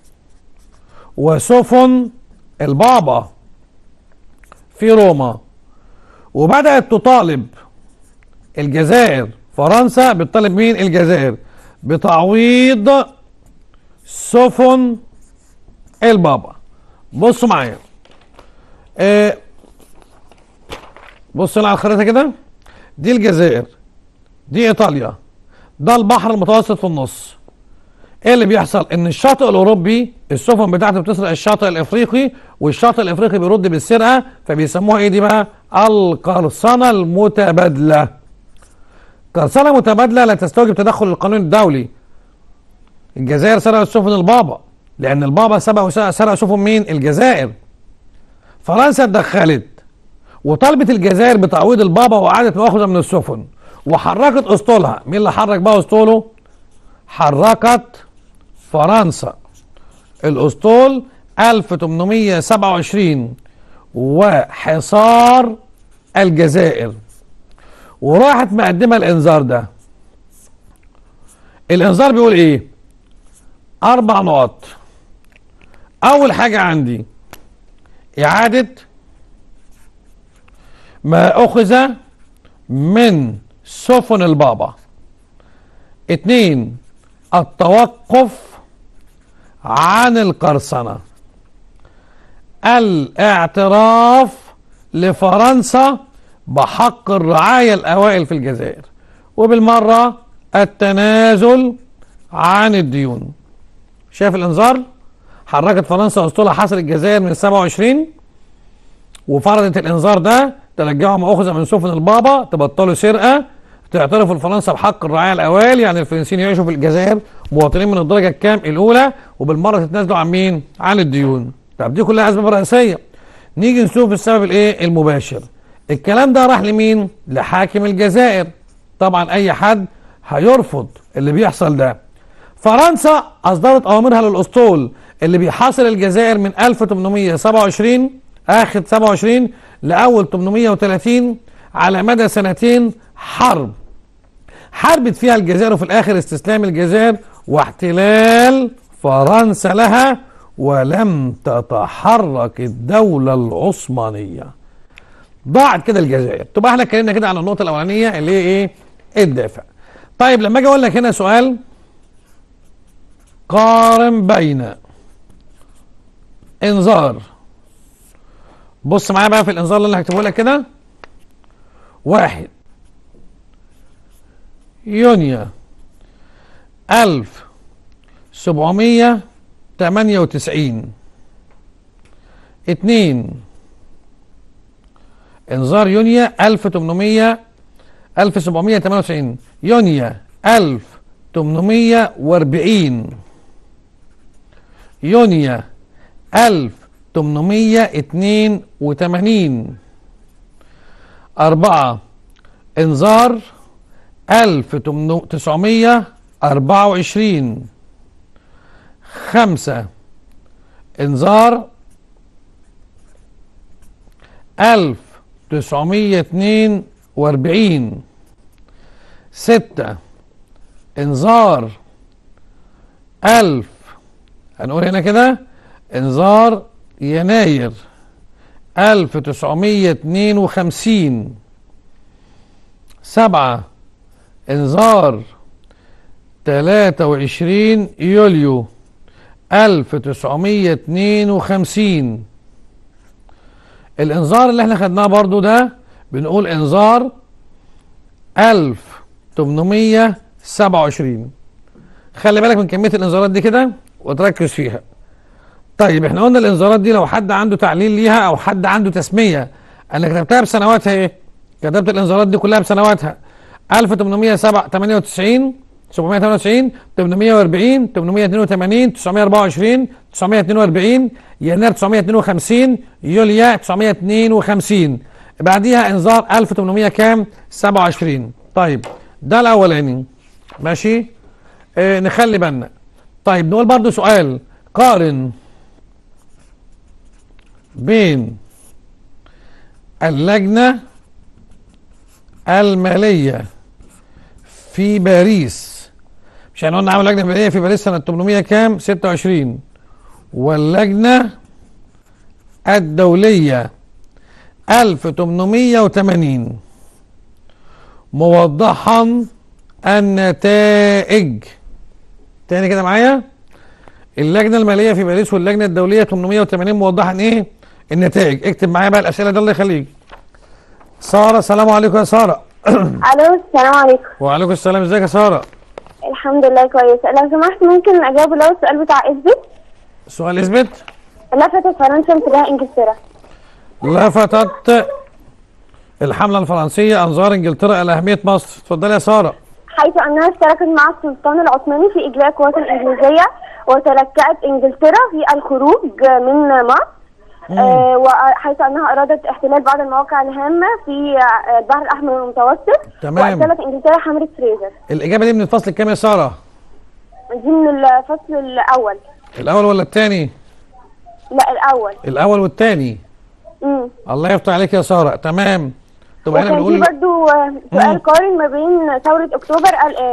Speaker 1: وسفن البابا في روما، وبدأت تطالب الجزائر، فرنسا بتطالب مين؟ الجزائر، بتعويض سفن البابا. بصوا معايا، آه بصوا على الخريطة كده، دي الجزائر، دي ايطاليا، ده البحر المتوسط في النص. ايه اللي بيحصل؟ ان الشاطئ الاوروبي السفن بتاعته بتسرق الشاطئ الافريقي، والشاطئ الافريقي بيرد بالسرقه، فبيسموها ايه دي بقى؟ القرصنه المتبادله. قرصنه متبادله لا تستوجب تدخل القانون الدولي. الجزائر سرقت سفن البابا، لان البابا سرق سرق سفن مين؟ الجزائر. فرنسا اتدخلت وطالبت الجزائر بتعويض البابا واعاده مؤاخذه من السفن، وحركت اسطولها. مين اللي حرك بقى اسطوله؟ حركت فرنسا الاسطول ألف وثمانمائة وسبعة وعشرين وحصار الجزائر، وراحت مقدمه الانذار ده. الانذار بيقول ايه؟ اربع نقط. اول حاجه عندي اعاده ما اخذ من سفن البابا. اتنين، التوقف عن القرصنة. الاعتراف لفرنسا بحق الرعاية الأوائل في الجزائر، وبالمرة التنازل عن الديون. شايف الانذار؟ حركت فرنسا اسطولها حصر الجزائر من سبعة وعشرين، وفرضت الانذار ده: ترجعوا ما اخذ من سفن البابا، تبطلوا سرقه، تعترفوا لفرنسا بحق الرعايه الاوائل، يعني الفرنسيين يعيشوا في الجزائر مواطنين من الدرجه الكام؟ الاولى، وبالمره تتنازلوا عن مين؟ عن الديون. طب دي كلها اسباب رئيسيه. نيجي نشوف السبب الايه؟ المباشر. الكلام ده راح لمين؟ لحاكم الجزائر. طبعا اي حد هيرفض اللي بيحصل ده. فرنسا اصدرت اوامرها للاسطول اللي بيحاصر الجزائر من ألف وثمانمائة وسبعة وعشرين اخر سبعة وعشرين لاول ثمانمائة وثلاثين على مدى سنتين حرب. حاربت فيها الجزائر، وفي الاخر استسلام الجزائر واحتلال فرنسا لها، ولم تتحرك الدولة العثمانية. ضاعت كده الجزائر. تبقى احنا اتكلمنا كده عن النقطة الأولانية اللي هي ايه؟ الدافع. طيب لما اجي اقول لك هنا سؤال: قارن بين انذار، بص معايا بقى في الانذار اللي انا هكتبه لك كده. واحد يونيو ألف وسبعمائة وثمانية وتسعين. اتنين انذار يونيو ألف وثمانمائة ألف وسبعمائة وثمانية وتسعين، يونيو ألف وثمانمائة وأربعين، يونيو ألف وثمانمائة واثنين وثمانين. أربعة انذار ألف وتسعمائة وأربعة وعشرين. خمسة انذار ألف وتسعمائة واثنين وأربعين. ستة انذار ألف، هنقول هنا كده انذار يناير ألف وتسعمائة واثنين وخمسين. سبعة انذار ثلاثة وعشرين يوليو ألف وتسعمائة واثنين وخمسين. الانذار اللي احنا خدناه برضو ده بنقول انذار ألف وثمانمائة وسبعة وعشرين. خلي بالك من كمية الانذارات دي كده وتركز فيها. طيب احنا قلنا الانذارات دي لو حد عنده تعليل ليها او حد عنده تسمية، انا كتبتها بسنواتها ايه؟ كتبت الانذارات دي كلها بسنواتها: ألف وثمانمائة وثمانية وتسعين، سبعمائة وثمانية وتسعين، ثمانمائة وأربعين، ثمانمائة واثنين وثمانين، تسعمائة وأربعة وعشرين، تسعمائة واثنين وأربعين، يناير تسعمائة واثنين وخمسين، يوليو تسعمائة واثنين وخمسين، بعديها انذار ألف وثمانمائة كام؟ سبعة وعشرين. طيب ده الاولاني، ماشي؟ اه نخلي بالنا. طيب نقول برضو سؤال: قارن بين اللجنة المالية في باريس، مش احنا قلنا عملوا لجنه ماليه في باريس سنه ثمانمائة كام؟ ستة وعشرين. واللجنه الدوليه ألف وثمانمائة وثمانين موضحا النتائج. تاني كده معايا، اللجنه الماليه في باريس واللجنه الدوليه ثمانمائة وثمانين موضحا ايه؟ النتائج. اكتب معايا بقى الاسئله ده الله يخليك. ساره، السلام عليكم يا ساره.
Speaker 3: الو السلام عليكم.
Speaker 1: وعليكم السلام، ازيك يا ساره؟
Speaker 3: الحمد لله كويس. لو سمحت ممكن اجاوب اللي هو السؤال بتاع اثبت؟
Speaker 1: سؤال اثبت.
Speaker 3: لفتت فرنسا اتجاه انجلترا.
Speaker 1: لفتت الحمله الفرنسيه انظار انجلترا الى اهميه مصر. اتفضلي يا ساره.
Speaker 3: حيث انها اشتركت مع السلطان العثماني في اجلاء القوات الانجليزيه، وتلكأت انجلترا في الخروج من مصر. آه وحيث انها ارادت احتلال بعض المواقع الهامه في آه البحر الاحمر والمتوسط.
Speaker 1: تمام.
Speaker 3: وارسلت انجلترا حمله فريزر.
Speaker 1: الاجابه دي من الفصل الكام يا ساره؟
Speaker 3: دي من الفصل الاول.
Speaker 1: الاول ولا الثاني؟
Speaker 3: لا الاول.
Speaker 1: الاول والثاني.
Speaker 3: امم
Speaker 1: الله يفتح عليك يا ساره. تمام. طب احنا
Speaker 3: وكان في
Speaker 1: بنقول
Speaker 3: برضه سؤال قارن ما بين ثوره اكتوبر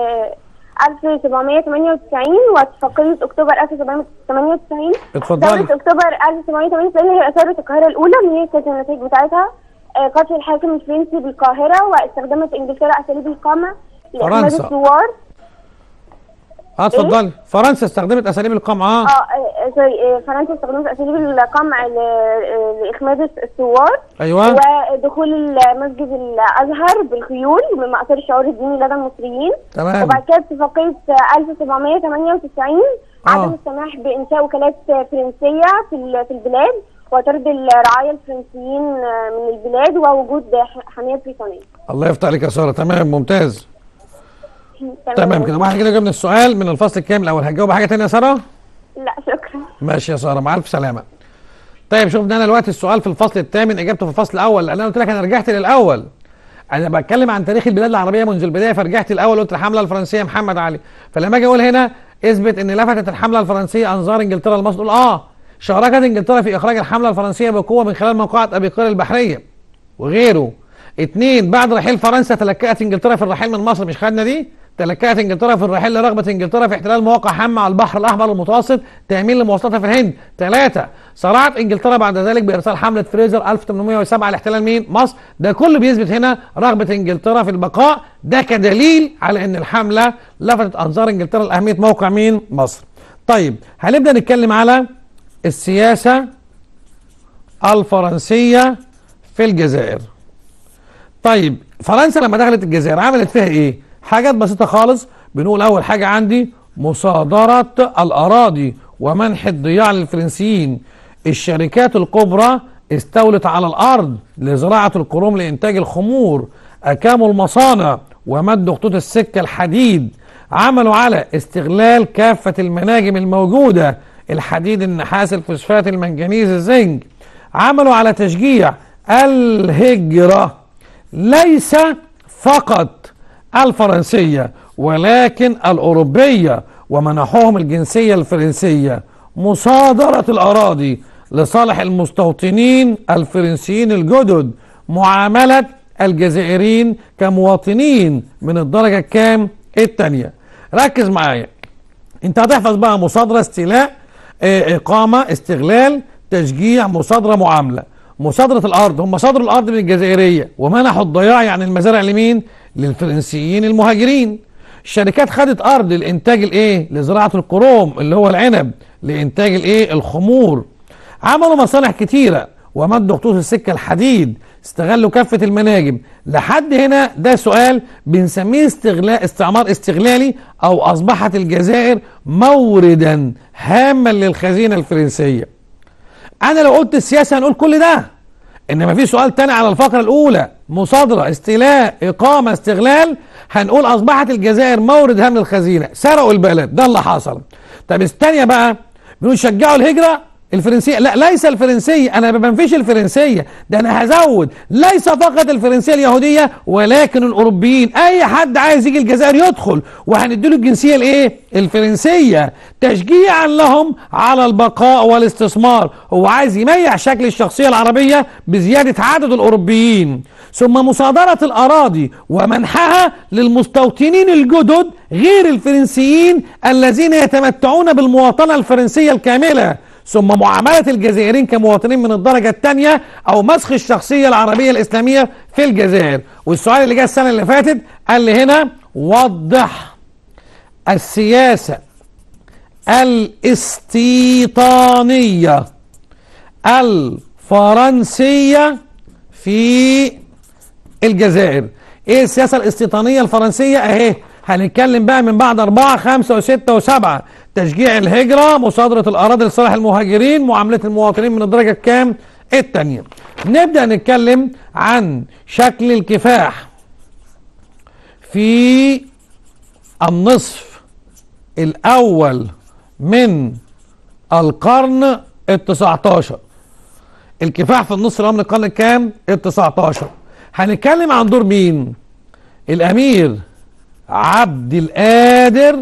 Speaker 3: ألف وسبعمائة وثمانية وتسعين واتفاقيه اكتوبر ألف وسبعمائة وثمانية وتسعين.
Speaker 1: اتفضلي.
Speaker 3: ثوره اكتوبر ألف وسبعمائة وثمانية وتسعين هي ثوره القاهره الاولى، اللي هي كانت النتائج بتاعتها قتل الحاكم الفرنسي بالقاهره، واستخدمت انجلترا اساليب القمع لاخماد
Speaker 1: فرنسا.
Speaker 3: الثوار.
Speaker 1: اه اتفضلي. فرنسا استخدمت اساليب القمع. اه
Speaker 3: اه سوري، فرنسا استخدمت اساليب القمع ل- لاخماد الثوار.
Speaker 1: ايوه.
Speaker 3: ودخول مسجد الازهر بالخيول من مأثر الشعور الديني لدى المصريين.
Speaker 1: تمام.
Speaker 3: وبعد كده اتفاقيه ألف وسبعمائة وثمانية وتسعين
Speaker 1: آه.
Speaker 3: عدم السماح بانشاء وكالات فرنسيه في ال- في البلاد، وطرد الرعايا الفرنسيين من البلاد، ووجود حاميه بريطانيه.
Speaker 1: الله يفتح عليك يا ساره. تمام ممتاز. تمام كده. واحد كده جبنا السؤال من الفصل الكام الاول. هتجاوب حاجه ثانيه يا ساره؟
Speaker 3: لا شكرا.
Speaker 1: ماشي يا ساره، مع الف سلامه. طيب شفنا انا دلوقتي السؤال في الفصل الثامن اجابته في الفصل الاول، لان انا قلت لك انا رجعت للاول. انا بتكلم عن تاريخ البلاد العربيه منذ البدايه، فرجعت الاول قلت الحمله الفرنسيه محمد علي. فلما اجي اقول هنا اثبت ان لفتت الحمله الفرنسيه انظار انجلترا لمصر، تقول اه شاركت انجلترا في اخراج الحمله الفرنسيه بقوه من خلال موقعة ابي قير البحريه وغيره. اثنين، بعد رحيل فرنسا تلكأت انجلترا في الرحيل من مصر، مش خدنا دي؟ تلكأت انجلترا في الرحيل لرغبة انجلترا في احتلال مواقع هامة على البحر الاحمر والمتوسط تأمين لمواصلاتها في الهند. ثلاثة، صرعت انجلترا بعد ذلك بارسال حملة فريزر ألف وثمانمائة وسبعة لاحتلال مين؟ مصر. ده كله بيثبت هنا رغبة انجلترا في البقاء، ده كدليل على ان الحملة لفتت انظار انجلترا لأهمية موقع مين؟ مصر. طيب هنبدأ نتكلم على السياسة الفرنسية في الجزائر. طيب فرنسا لما دخلت الجزائر عملت فيها ايه؟ حاجات بسيطة خالص. بنقول اول حاجة عندي مصادرة الاراضي ومنح الضياع للفرنسيين. الشركات الكبرى استولت على الارض لزراعة القروم لانتاج الخمور، اقاموا المصانع ومدوا خطوط السكة الحديد، عملوا على استغلال كافة المناجم الموجودة، الحديد، النحاس، الفوسفات، المنجنيز، الزنك. عملوا على تشجيع الهجرة، ليس فقط الفرنسية ولكن الأوروبية، ومنحوهم الجنسية الفرنسية. مصادرة الأراضي لصالح المستوطنين الفرنسيين الجدد، معاملة الجزائريين كمواطنين من الدرجة الكام؟ الثانية. ركز معايا، انت هتحفظ بقى مصادرة، استيلاء، إقامة، استغلال، تشجيع، مصادرة، معاملة. مصادرة الأرض، هم صادروا الأرض من الجزائرية ومنحوا الضياع يعني المزارع لمين؟ للفرنسيين المهاجرين. الشركات خدت أرض لإنتاج الإيه؟ لزراعة القروم اللي هو العنب، لإنتاج الإيه؟ الخمور. عملوا مصالح كتيرة ومدوا خطوط السكة الحديد، استغلوا كافة المناجم. لحد هنا ده سؤال بنسميه استغلال، استعمار استغلالي، أو أصبحت الجزائر موردا هاما للخزينة الفرنسية. أنا لو قلت السياسة هنقول كل ده، إنما في سؤال تاني على الفقرة الأولى، مصادرة، استيلاء، إقامة، استغلال، هنقول أصبحت الجزائر مورد هام للخزينة، سرقوا البلد، ده اللي حصل. طب الثانية بقى بنقول شجعوا الهجرة الفرنسية، لا ليس الفرنسية، أنا ما بنفيش الفرنسية، ده أنا هزود ليس فقط الفرنسية اليهودية ولكن الأوروبيين، أي حد عايز يجي الجزائر يدخل وهنديله الجنسية الإيه؟ الفرنسية، تشجيعا لهم على البقاء والاستثمار. هو عايز يميع شكل الشخصية العربية بزيادة عدد الأوروبيين. ثم مصادرة الأراضي ومنحها للمستوطنين الجدد غير الفرنسيين الذين يتمتعون بالمواطنة الفرنسية الكاملة، ثم معاملة الجزائريين كمواطنين من الدرجة الثانية أو مسخ الشخصية العربية الإسلامية في الجزائر. والسؤال اللي جاء السنة اللي فاتت قال لي هنا وضح السياسة الاستيطانية الفرنسية في الجزائر. ايه السياسة الاستيطانية الفرنسية؟ اهي هنتكلم بقى من بعد أربعة خمسة وستة وسبعة. تشجيع الهجرة، مصادرة الأراضي لصالح المهاجرين، معاملة المواطنين من الدرجة الكام؟ الثانية. نبدأ نتكلم عن شكل الكفاح في النصف الأول من القرن التسعة عشر. الكفاح في النصف الأول من القرن الكام؟ التسعة عشر. هنتكلم عن دور مين؟ الأمير عبد القادر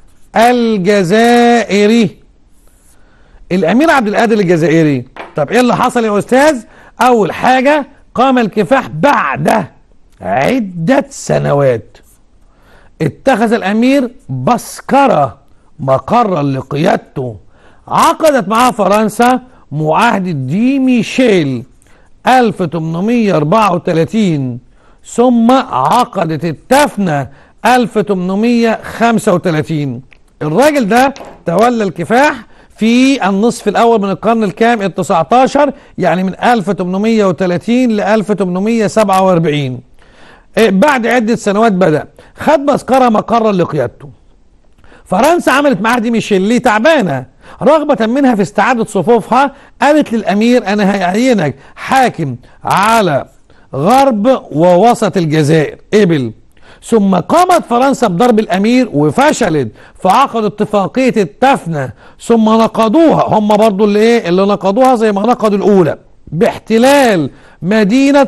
Speaker 1: الجزائري. الأمير عبد القادر الجزائري. طب إيه اللي حصل يا أستاذ؟ أول حاجة قام الكفاح بعد عدة سنوات. اتخذ الأمير بسكرة مقرا لقيادته. عقدت معاه فرنسا معاهدة دي ميشيل ألف وثمانمائة وأربعة وثلاثين، ثم عقدت التفنة ألف وثمانمائة وخمسة وثلاثين. الراجل ده تولى الكفاح في النصف الأول من القرن الكام؟ التسعة عشر، يعني من ألف وثمانمائة وثلاثين ل ألف وثمانمائة وسبعة وأربعين. بعد عدة سنوات بدأ خد بسكرة مقرا لقيادته. فرنسا عملت معاه دي ميشيل ليه؟ تعبانة، رغبة منها في استعادة صفوفها. قالت للأمير أنا هيعينك حاكم على غرب ووسط الجزائر. قبل. ثم قامت فرنسا بضرب الأمير وفشلت، فعقدوا اتفاقية التفنة، ثم نقضوها هم برضو اللي ايه اللي نقضوها زي ما نقضوا الأولى باحتلال مدينة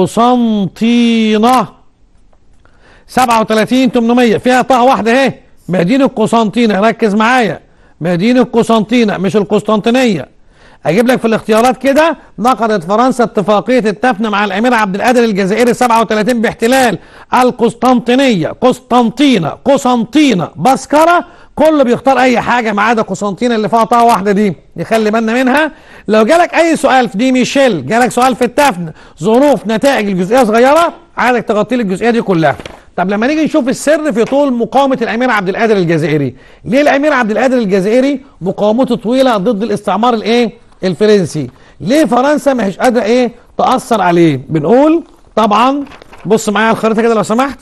Speaker 1: قسنطينة. سبعة وثلاثين ثمانمائة فيها طه واحدة اهي، مدينة قسنطينة. ركز معايا، مدينة قسنطينة مش القسطنطينية. اجيب لك في الاختيارات كده. نقضت فرنسا اتفاقية التفنة مع الامير عبد القادر الجزائري سبعة وثلاثين باحتلال القسطنطينية، قسطنطينة، قسنطينة، بسكرة. كله بيختار اي حاجة ما عدا قسنطينة اللي فيها طه واحدة دي، يخلي بالنا منها. لو جالك اي سؤال في دي ميشيل، جالك سؤال في التفنة، ظروف، نتائج، الجزئية صغيرة، عايزك تغطي لي الجزئية دي كلها. طب لما نيجي نشوف السر في طول مقاومة الأمير عبد القادر الجزائري. ليه الأمير عبد القادر الجزائري مقاومته طويلة ضد الاستعمار الايه؟ الفرنسي. ليه فرنسا ما هيش قادرة ايه؟ تأثر عليه؟ بنقول طبعا بص معايا على الخريطة كده لو سمحت.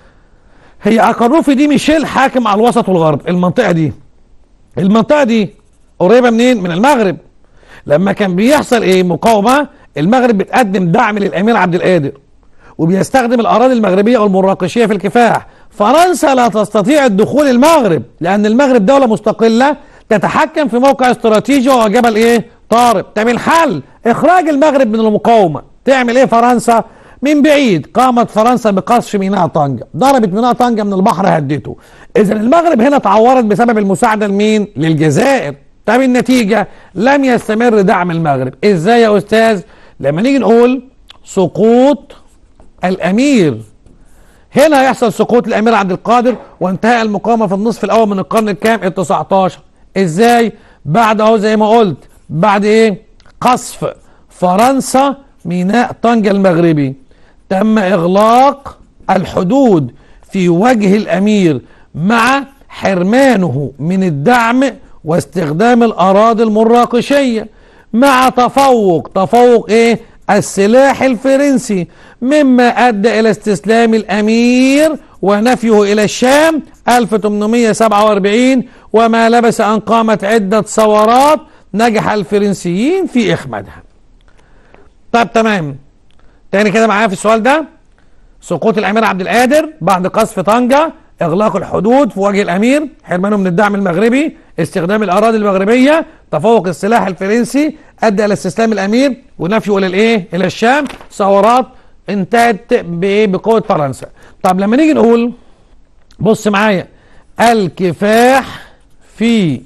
Speaker 1: هي أقروه في دي ميشيل حاكم على الوسط والغرب. المنطقة دي المنطقة دي قريبة منين؟ من المغرب. لما كان بيحصل ايه؟ مقاومة، المغرب بتقدم دعم للأمير عبد القادر وبيستخدم الأراضي المغربية والمراقشية في الكفاح. فرنسا لا تستطيع الدخول المغرب لأن المغرب دولة مستقلة تتحكم في موقع استراتيجي وهو جبل ايه؟ طارق. طب الحل إخراج المغرب من المقاومة. تعمل ايه فرنسا؟ من بعيد قامت فرنسا بقصف ميناء طنجة، ضربت ميناء طنجة من البحر هدته. إذا المغرب هنا تعورت بسبب المساعدة لمين؟ للجزائر. طب النتيجة لم يستمر دعم المغرب. ازاي يا أستاذ؟ لما نيجي نقول سقوط الأمير، هنا يحصل سقوط الأمير عبد القادر وانتهاء المقاومة في النصف الأول من القرن الكام؟ التسعة عشر. ازاي؟ بعد اهو زي ما قلت، بعد ايه؟ قصف فرنسا ميناء طنجة المغربي، تم إغلاق الحدود في وجه الأمير مع حرمانه من الدعم واستخدام الأراضي المراقشية، مع تفوق تفوق ايه؟ السلاح الفرنسي، مما أدى إلى استسلام الأمير ونفيه إلى الشام ألف وثمانمائة وسبعة وأربعين. وما لبث أن قامت عدة ثورات نجح الفرنسيين في إخمادها. طب تمام، تاني كده معايا في السؤال ده. سقوط الأمير عبد القادر بعد قصف طنجة، إغلاق الحدود في وجه الأمير، حرمانه من الدعم المغربي، استخدام الأراضي المغربية، تفوق السلاح الفرنسي أدى إلى استسلام الأمير ونفيه إلى الإيه؟ إلى الشام. ثورات انتهت بإيه؟ بقوة فرنسا. طب لما نيجي نقول بص معايا، الكفاح في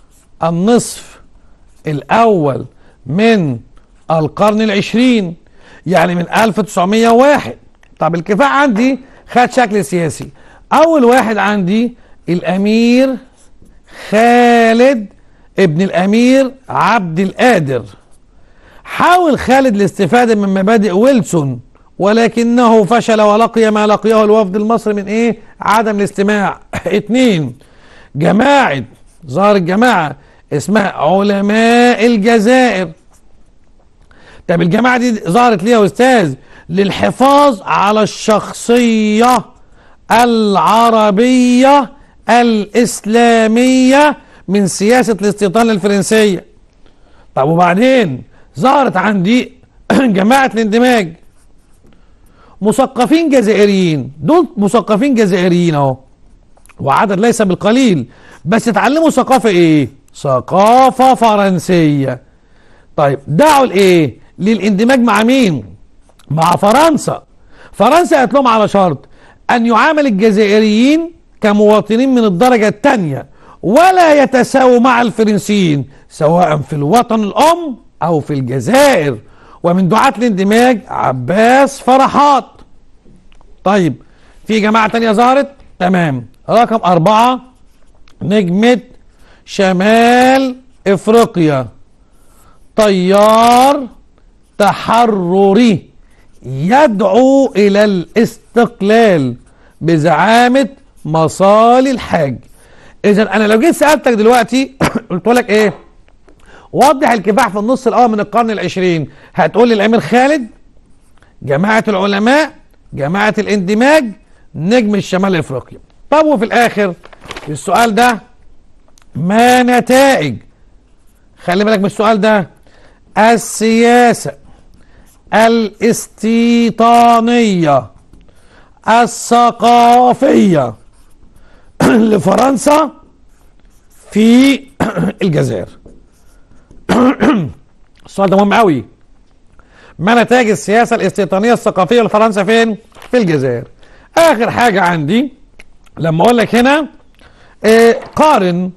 Speaker 1: النصف الأول من القرن العشرين. يعني من ألف وتسعمية وواحد. طب الكفاح عندي خد شكل سياسي. اول واحد عندي الامير خالد ابن الامير عبد القادر. حاول خالد الاستفادة من مبادئ ويلسون ولكنه فشل ولقي ما لقيه الوفد المصري من ايه؟ عدم الاستماع. اتنين، جماعة ظهرت جماعة اسمها علماء الجزائر. طب الجماعة دي ظهرت ليه يا استاذ؟ للحفاظ على الشخصية العربية الإسلامية من سياسة الاستيطان الفرنسية. طب وبعدين ظهرت عندي جماعة الاندماج، مثقفين جزائريين. دول مثقفين جزائريين اهو، وعدد ليس بالقليل، بس اتعلموا ثقافة ايه؟ ثقافة فرنسية. طيب دعوا لايه؟ للاندماج مع مين؟ مع فرنسا. فرنسا قالت لهم على شرط ان يعامل الجزائريين كمواطنين من الدرجة الثانية ولا يتساووا مع الفرنسيين سواء في الوطن الام او في الجزائر. ومن دعاة الاندماج عباس فرحات. طيب في جماعة تانية ظهرت. تمام. رقم أربعة، نجمة شمال إفريقيا، تيار تحرري يدعو إلى الاستقلال بزعامة مصالي الحاج. إذا أنا لو جيت سألتك دلوقتي قلت لك إيه؟ وضح الكفاح في النص الأول من القرن العشرين، هتقول لي الأمير خالد، جماعة العلماء، جماعة الاندماج، نجم الشمال الافريقي. طب وفي الاخر السؤال ده ما نتائج، خلي بالك من السؤال ده، السياسة الاستيطانية الثقافية لفرنسا في الجزائر. السؤال ده مهم قوي. ما نتائج السياسة الاستيطانية الثقافية لفرنسا فين؟ في الجزائر. آخر حاجة عندي لما أقول لك هنا إيه، قارن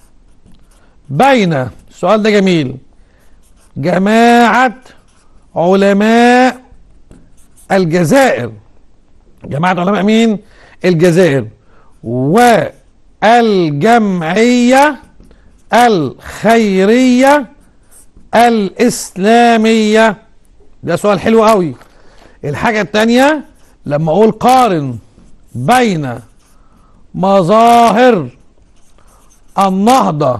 Speaker 1: بين، السؤال ده جميل، جماعة علماء الجزائر، جماعة علماء مين؟ الجزائر، والجمعية الخيرية الإسلامية. ده سؤال حلو قوي. الحاجة التانية لما اقول قارن بين مظاهر النهضة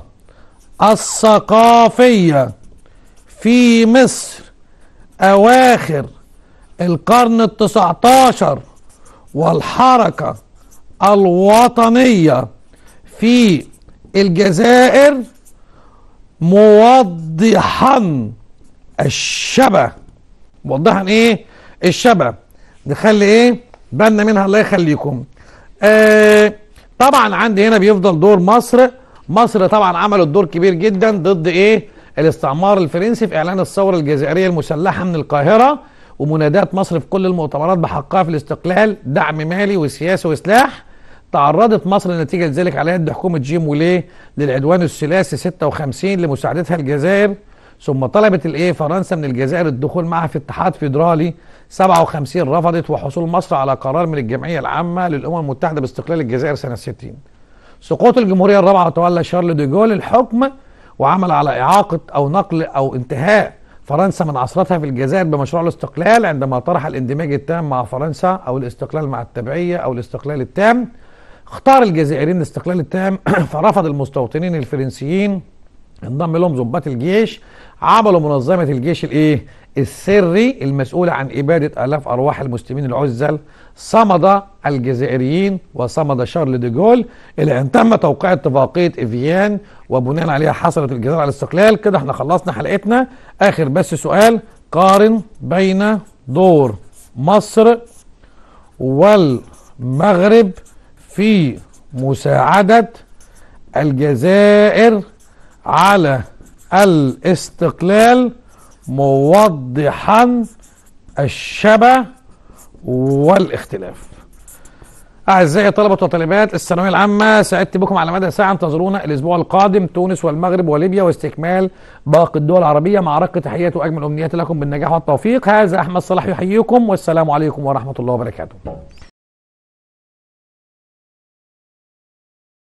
Speaker 1: الثقافية في مصر اواخر القرن التسعتاشر والحركة الوطنية في الجزائر موضحا الشبه. موضحا ايه؟ الشبه. نخلي ايه بالنا منها الله يخليكم. آه طبعا عندي هنا بيفضل دور مصر. مصر طبعا عملت دور كبير جدا ضد ايه؟ الاستعمار الفرنسي في اعلان الثوره الجزائريه المسلحه من القاهره، ومنادات مصر في كل المؤتمرات بحقها في الاستقلال، دعم مالي وسياسي وسلاح. تعرضت مصر نتيجه ذلك على يد حكومه جيم وليه للعدوان الثلاثي ستة وخمسين لمساعدتها الجزائر، ثم طلبت الايه فرنسا من الجزائر الدخول معها في اتحاد فيدرالي. سبعة وخمسين رفضت، وحصول مصر على قرار من الجمعيه العامه للامم المتحده باستقلال الجزائر سنه ستين. سقوط الجمهوريه الرابعه وتولى شارل دي جول الحكم، وعمل على اعاقه او نقل او انتهاء فرنسا من عصرتها في الجزائر بمشروع الاستقلال عندما طرح الاندماج التام مع فرنسا او الاستقلال مع التبعيه او الاستقلال التام. اختار الجزائريين الاستقلال التام فرفض المستوطنين الفرنسيين، انضم لهم ضباط الجيش، عملوا منظمة الجيش الايه؟ السري المسؤولة عن إبادة آلاف أرواح المسلمين العزل. صمد الجزائريين وصمد شارل دي جول إلى أن تم توقيع اتفاقية إفيان، وبناء عليها حصلت الجزائر على الاستقلال. كده احنا خلصنا حلقتنا. آخر بس سؤال، قارن بين دور مصر والمغرب في مساعدة الجزائر على الاستقلال موضحا الشبه والاختلاف. أعزائي طلبة وطالبات الثانوية العامة، سعدت بكم على مدى ساعة. انتظرونا الأسبوع القادم، تونس والمغرب وليبيا واستكمال باقي الدول العربية. مع رق تحيات وأجمل أمنيات لكم بالنجاح والتوفيق. هذا أحمد صلاح يحييكم، والسلام عليكم ورحمة الله وبركاته.